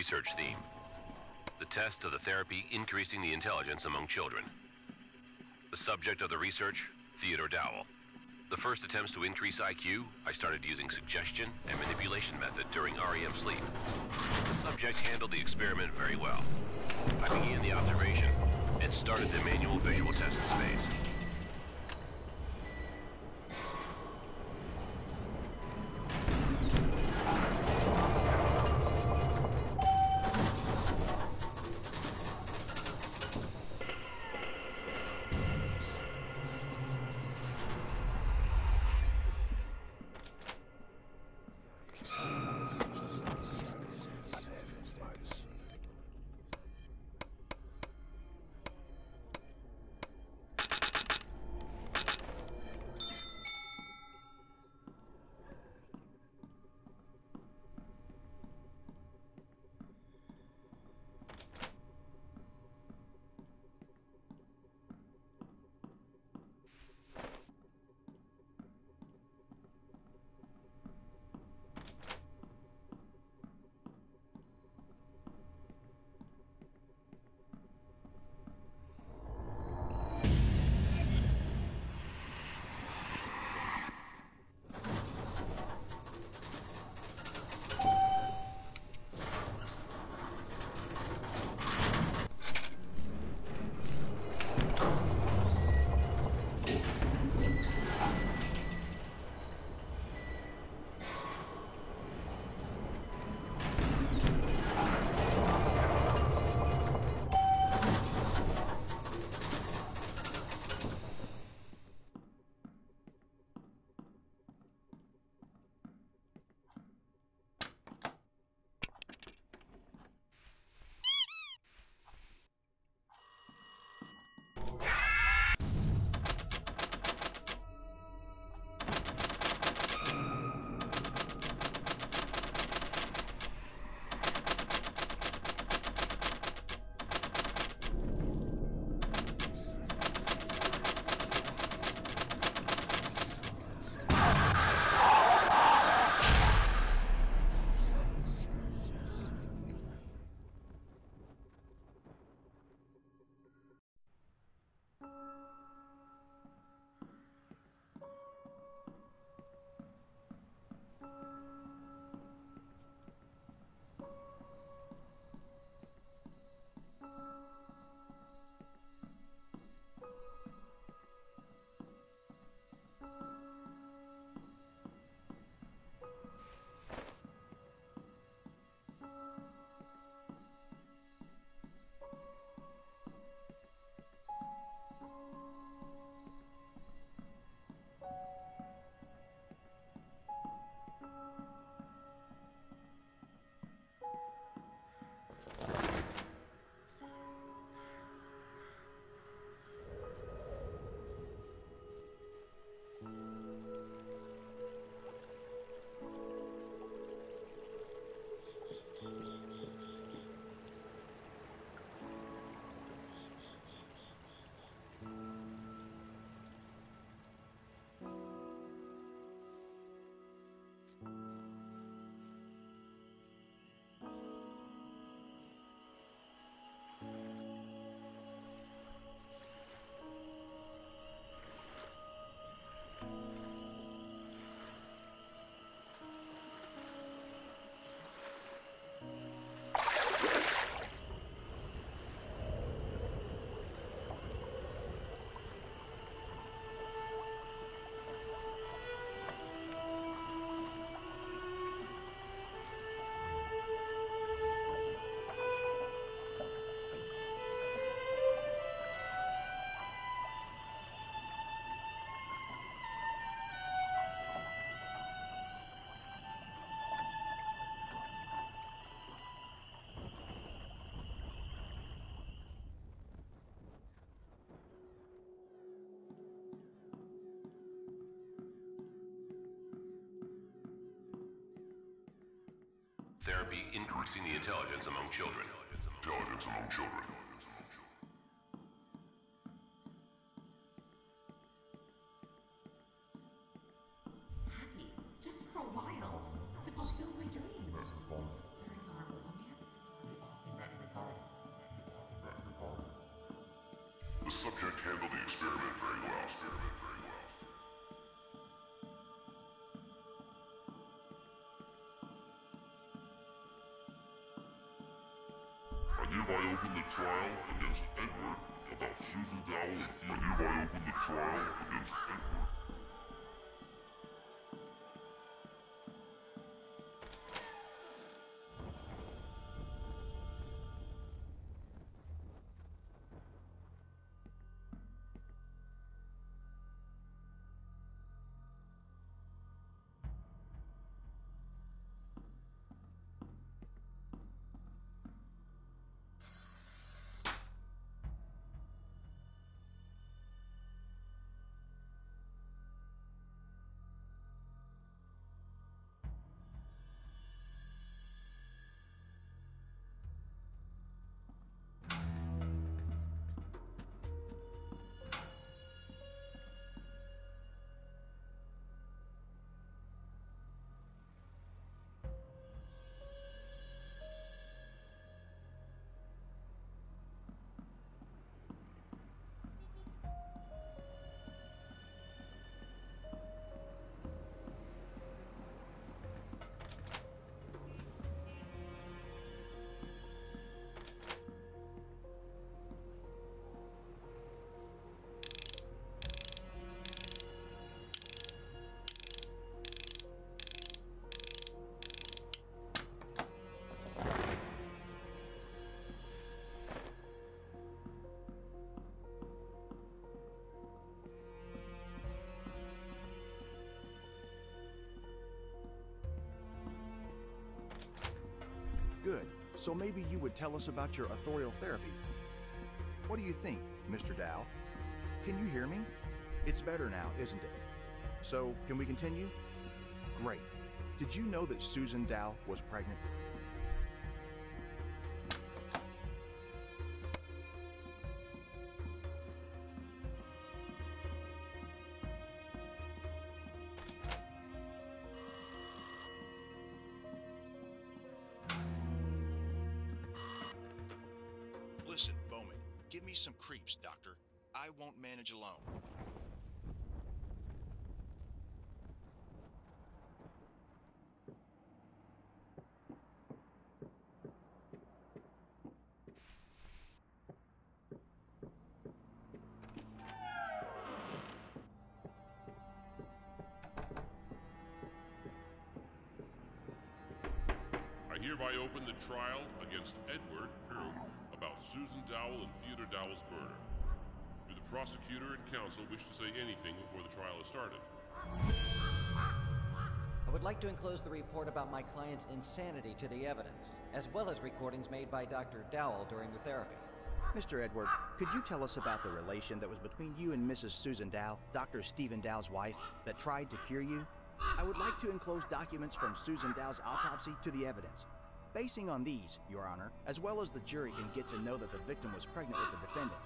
research theme. The test of the therapy increasing the intelligence among children. The subject of the research, Theodore Dowell. The first attempts to increase IQ, I started using suggestion and manipulation method during REM sleep. The subject handled the experiment very well. I began the observation and started the manual visual tests phase. Therapy increasing the intelligence among children. Intelligence among children. Happy, just for a while, to fulfill my dreams. During our romance, The subject handled the experiment very well. I hereby open the trial against Edward about Susan Dowell and Good. So maybe you would tell us about your authorial therapy. What do you think, Mr. Dow? Can you hear me? It's better now, isn't it? So, can we continue? Great. Did you know that Susan Dow was pregnant? Listen, Bowman, give me some creeps, Doctor. I won't manage alone. I hereby open the trial against Edward about Susan Dowell and Theodore Dowell's murder. Do the prosecutor and counsel wish to say anything before the trial is started? I would like to enclose the report about my client's insanity to the evidence, as well as recordings made by Dr. Dowell during the therapy. Mr. Edward, could you tell us about the relation that was between you and Mrs. Susan Dow, Dr. Stephen Dow's wife, that tried to cure you? I would like to enclose documents from Susan Dow's autopsy to the evidence. Basing on these, Your Honor, as well as the jury can get to know that the victim was pregnant with the defendant.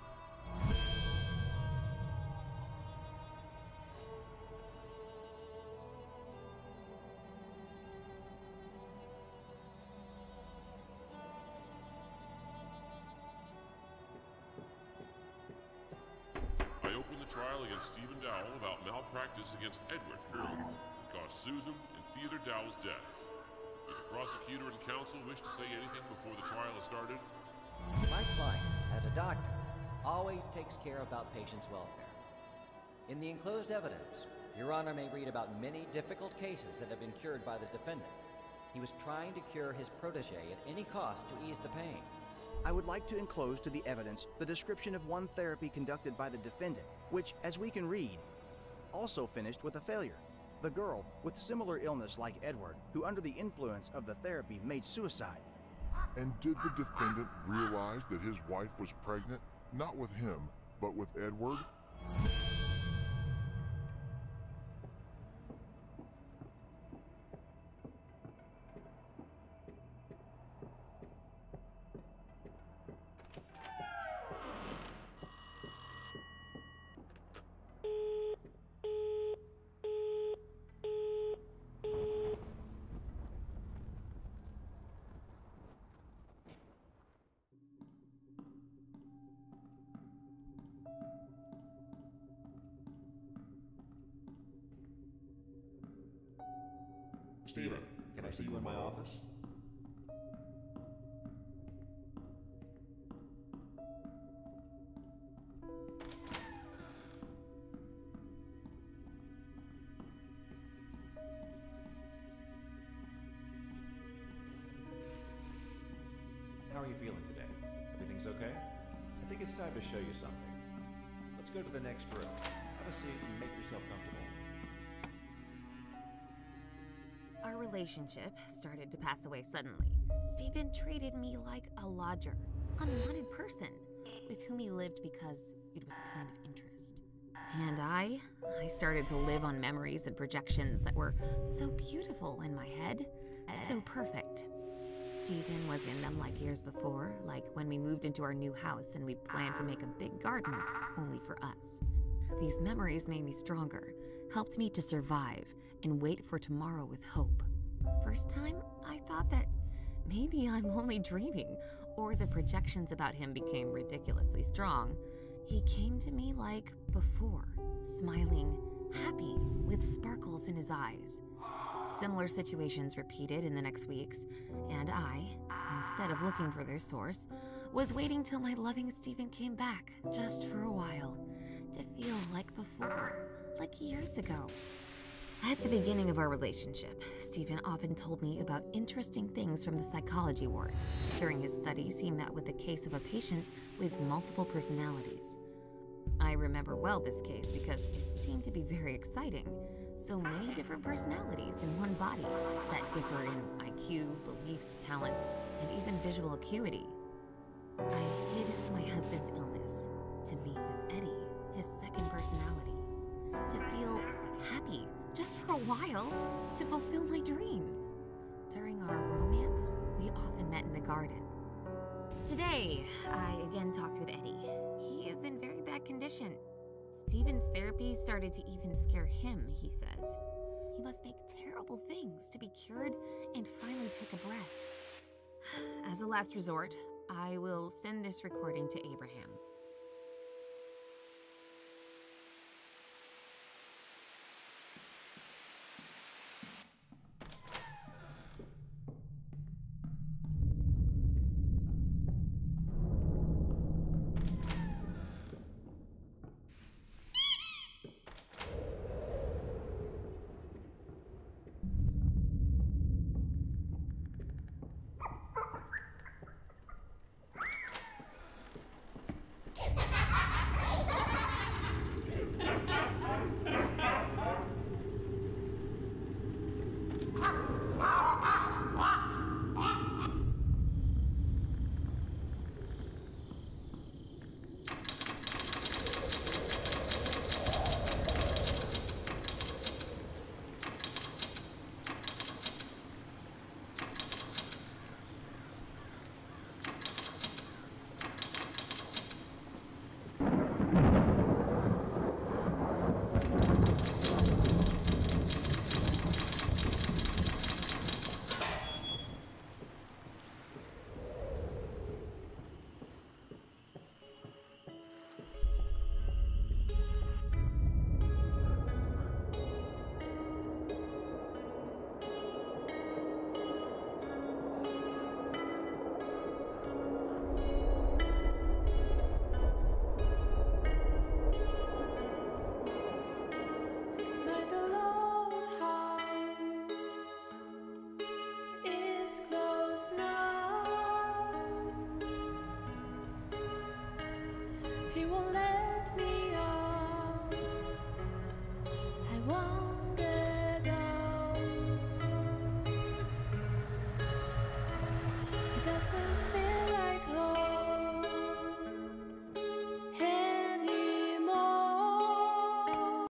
I open the trial against Stephen Dowell about malpractice against Edward, who caused Susan and Theodore Dowell's death. Do the prosecutor and counsel wish to say anything before the trial is started? My client, as a doctor, always takes care about patients' welfare. In the enclosed evidence, Your Honor may read about many difficult cases that have been cured by the defendant. He was trying to cure his protege at any cost to ease the pain. I would like to enclose to the evidence the description of one therapy conducted by the defendant, which, as we can read, also finished with a failure. The girl, with similar illness like Edward, who under the influence of the therapy made suicide. And did the defendant realize that his wife was pregnant, not with him, but with Edward? Steven, can I see you in my office? How are you feeling today? Everything's okay? I think it's time to show you something. Let's go to the next room. Have a seat and make yourself comfortable. Our relationship started to pass away suddenly. Steven treated me like a lodger, unwanted person, with whom he lived because it was a kind of interest. And I started to live on memories and projections that were so beautiful in my head, so perfect. Steven was in them like years before, like when we moved into our new house and we planned to make a big garden only for us. These memories made me stronger, helped me to survive and wait for tomorrow with hope. First time, I thought that maybe I'm only dreaming, or the projections about him became ridiculously strong. He came to me like before, smiling, happy, with sparkles in his eyes. Similar situations repeated in the next weeks, and I, instead of looking for their source, was waiting till my loving Steven came back, just for a while, to feel like before, like years ago. At the beginning of our relationship, Steven often told me about interesting things from the psychology ward. During his studies, he met with the case of a patient with multiple personalities. I remember well this case because it seemed to be very exciting. So many different personalities in one body that differ in IQ, beliefs, talents, and even visual acuity. I hid my husband's illness to meet with Eddie, his second personality, to feel happy just for a while, to fulfill my dreams. During our romance, we often met in the garden. Today, I again talked with Eddie. He is in very bad condition. Steven's therapy started to even scare him, he says. He must make terrible things to be cured and finally take a breath. As a last resort, I will send this recording to Abraham. He won't let me out. I won't get out. It doesn't feel like home anymore.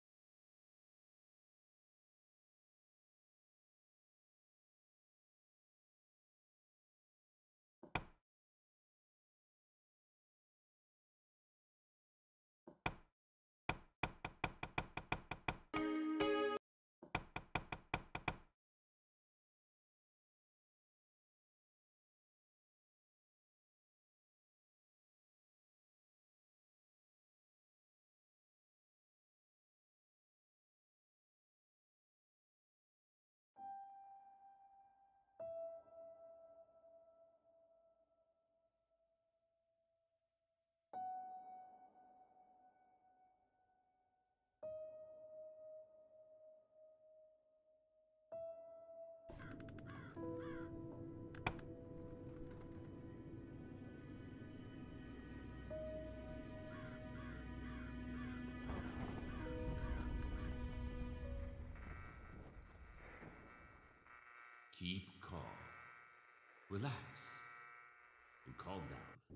Keep calm. Relax. And calm down.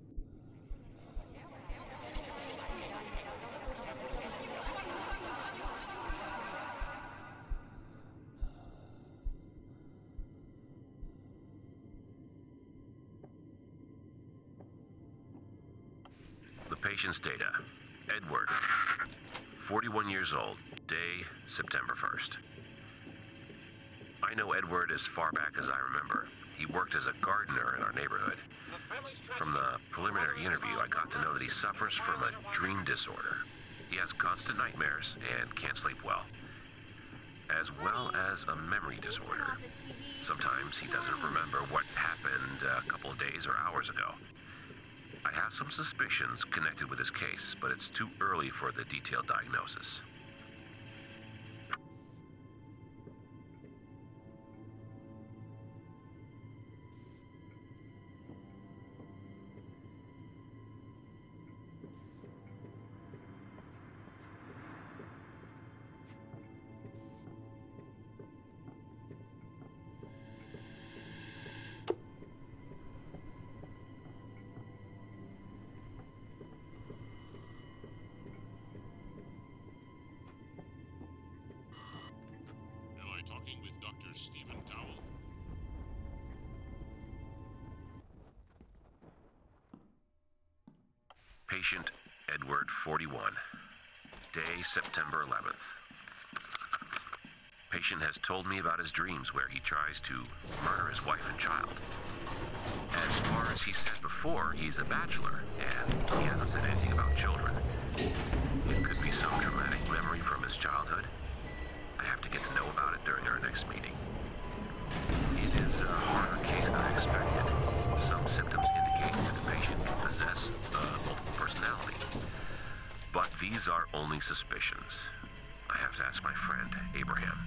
The patient's data. Edward, 41 years old, day, September 1st. I know Edward as far back as I remember. He worked as a gardener in our neighborhood. From the preliminary interview, I got to know that he suffers from a dream disorder. He has constant nightmares and can't sleep well, as well as a memory disorder. Sometimes he doesn't remember what happened a couple of days or hours ago. I have some suspicions connected with his case, but it's too early for the detailed diagnosis. Talking with Dr. Stephen Dowell. Patient Edward, 41. Day, September 11th. Patient has told me about his dreams where he tries to murder his wife and child. As far as he said before, he's a bachelor, and he hasn't said anything about children. It could be some traumatic memory from his childhood. I have to get to know about it during our next meeting. It is a harder case than I expected. Some symptoms indicate that the patient can possess multiple personality. But these are only suspicions. I have to ask my friend, Abraham.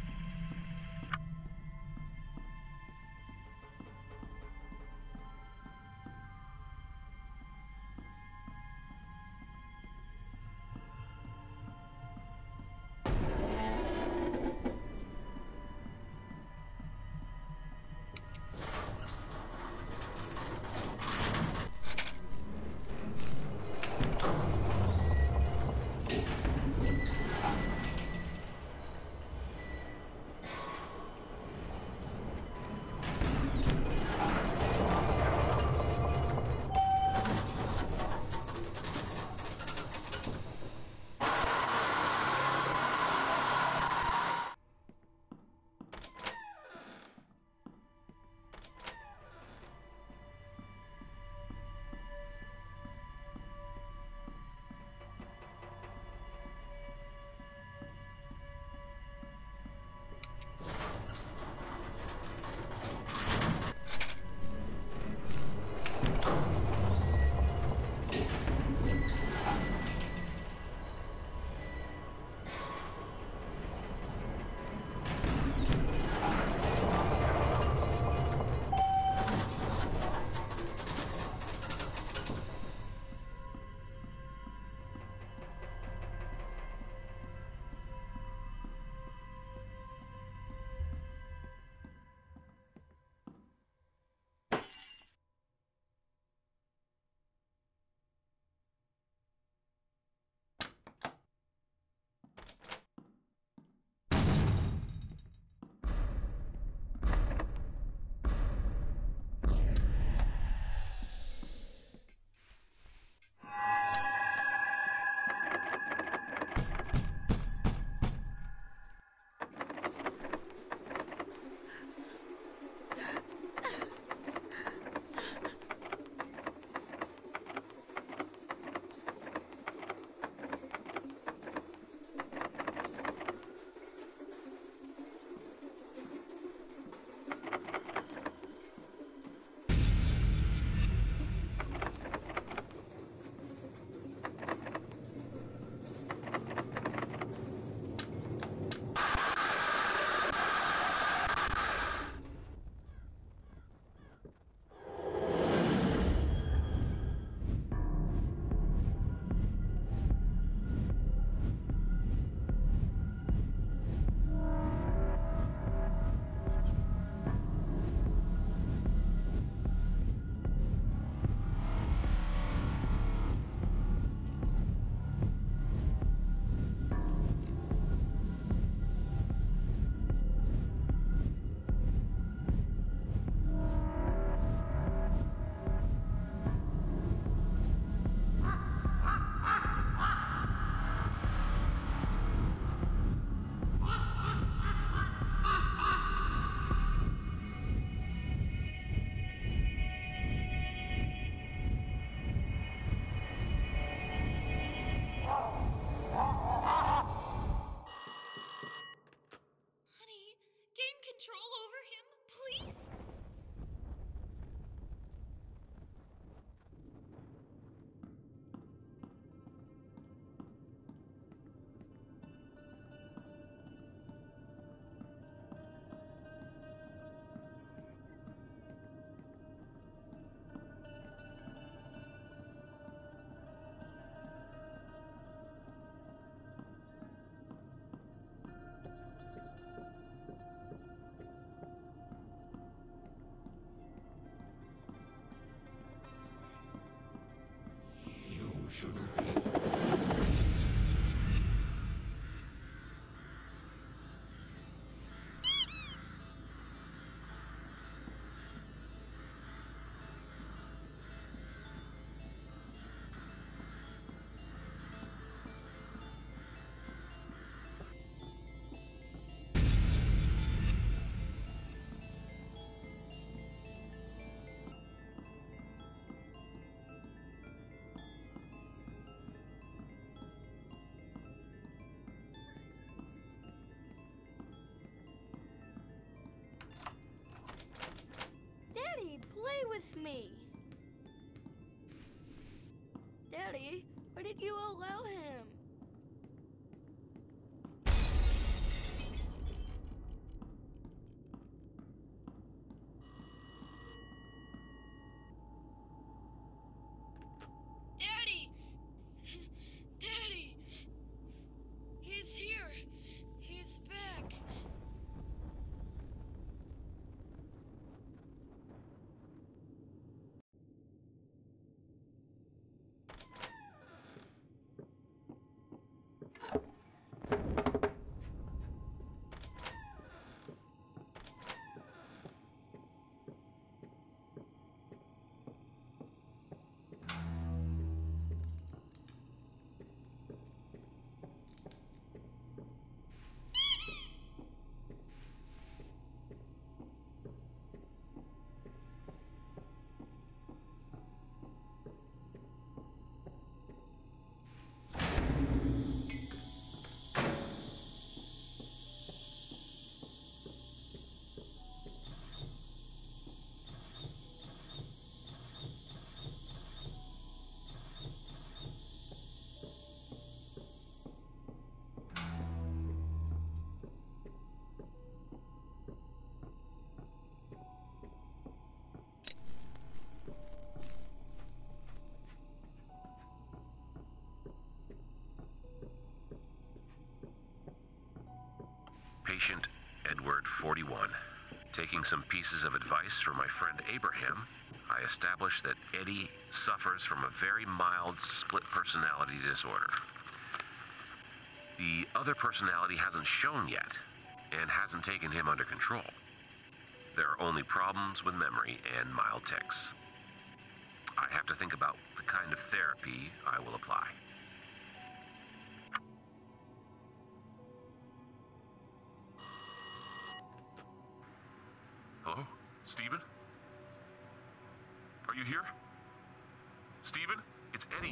shouldn't be. Daddy, play with me. Daddy, why did you allow him? Daddy! Daddy! He's here. He's back. Patient Edward, 41. Taking some pieces of advice from my friend Abraham, I established that Eddie suffers from a very mild split personality disorder. The other personality hasn't shown yet, and hasn't taken him under control. There are only problems with memory and mild tics. I have to think about the kind of therapy I will apply. Hello? Steven? Are you here? Steven? It's Eddie.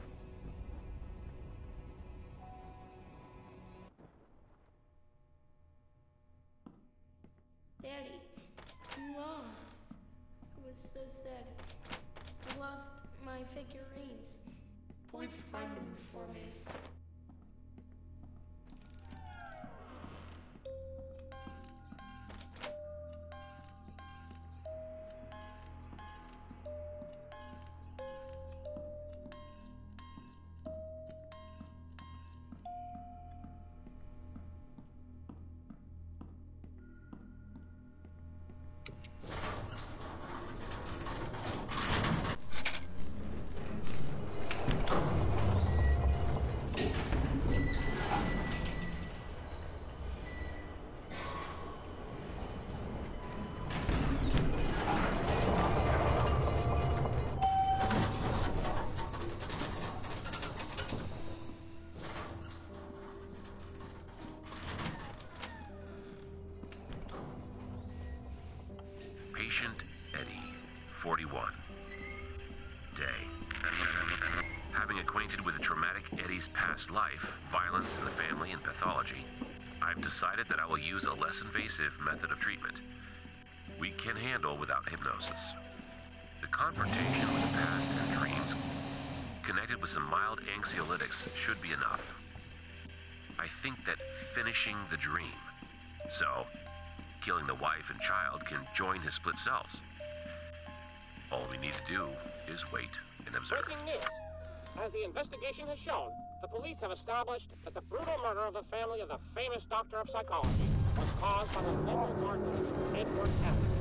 Daddy, I'm lost. I was so sad. I lost my figurines. Please find them for me. Patient Eddie, 41. Day. Having acquainted with the traumatic Eddie's past life, violence in the family, and pathology, I've decided that I will use a less invasive method of treatment we can handle without hypnosis. The confrontation with the past and dreams, connected with some mild anxiolytics, should be enough. I think that finishing the dream, so killing the wife and child, can join his split selves. All we need to do is wait and observe. Breaking news. As the investigation has shown, the police have established that the brutal murder of the family of the famous doctor of psychology was caused by the local gardener, Edward S.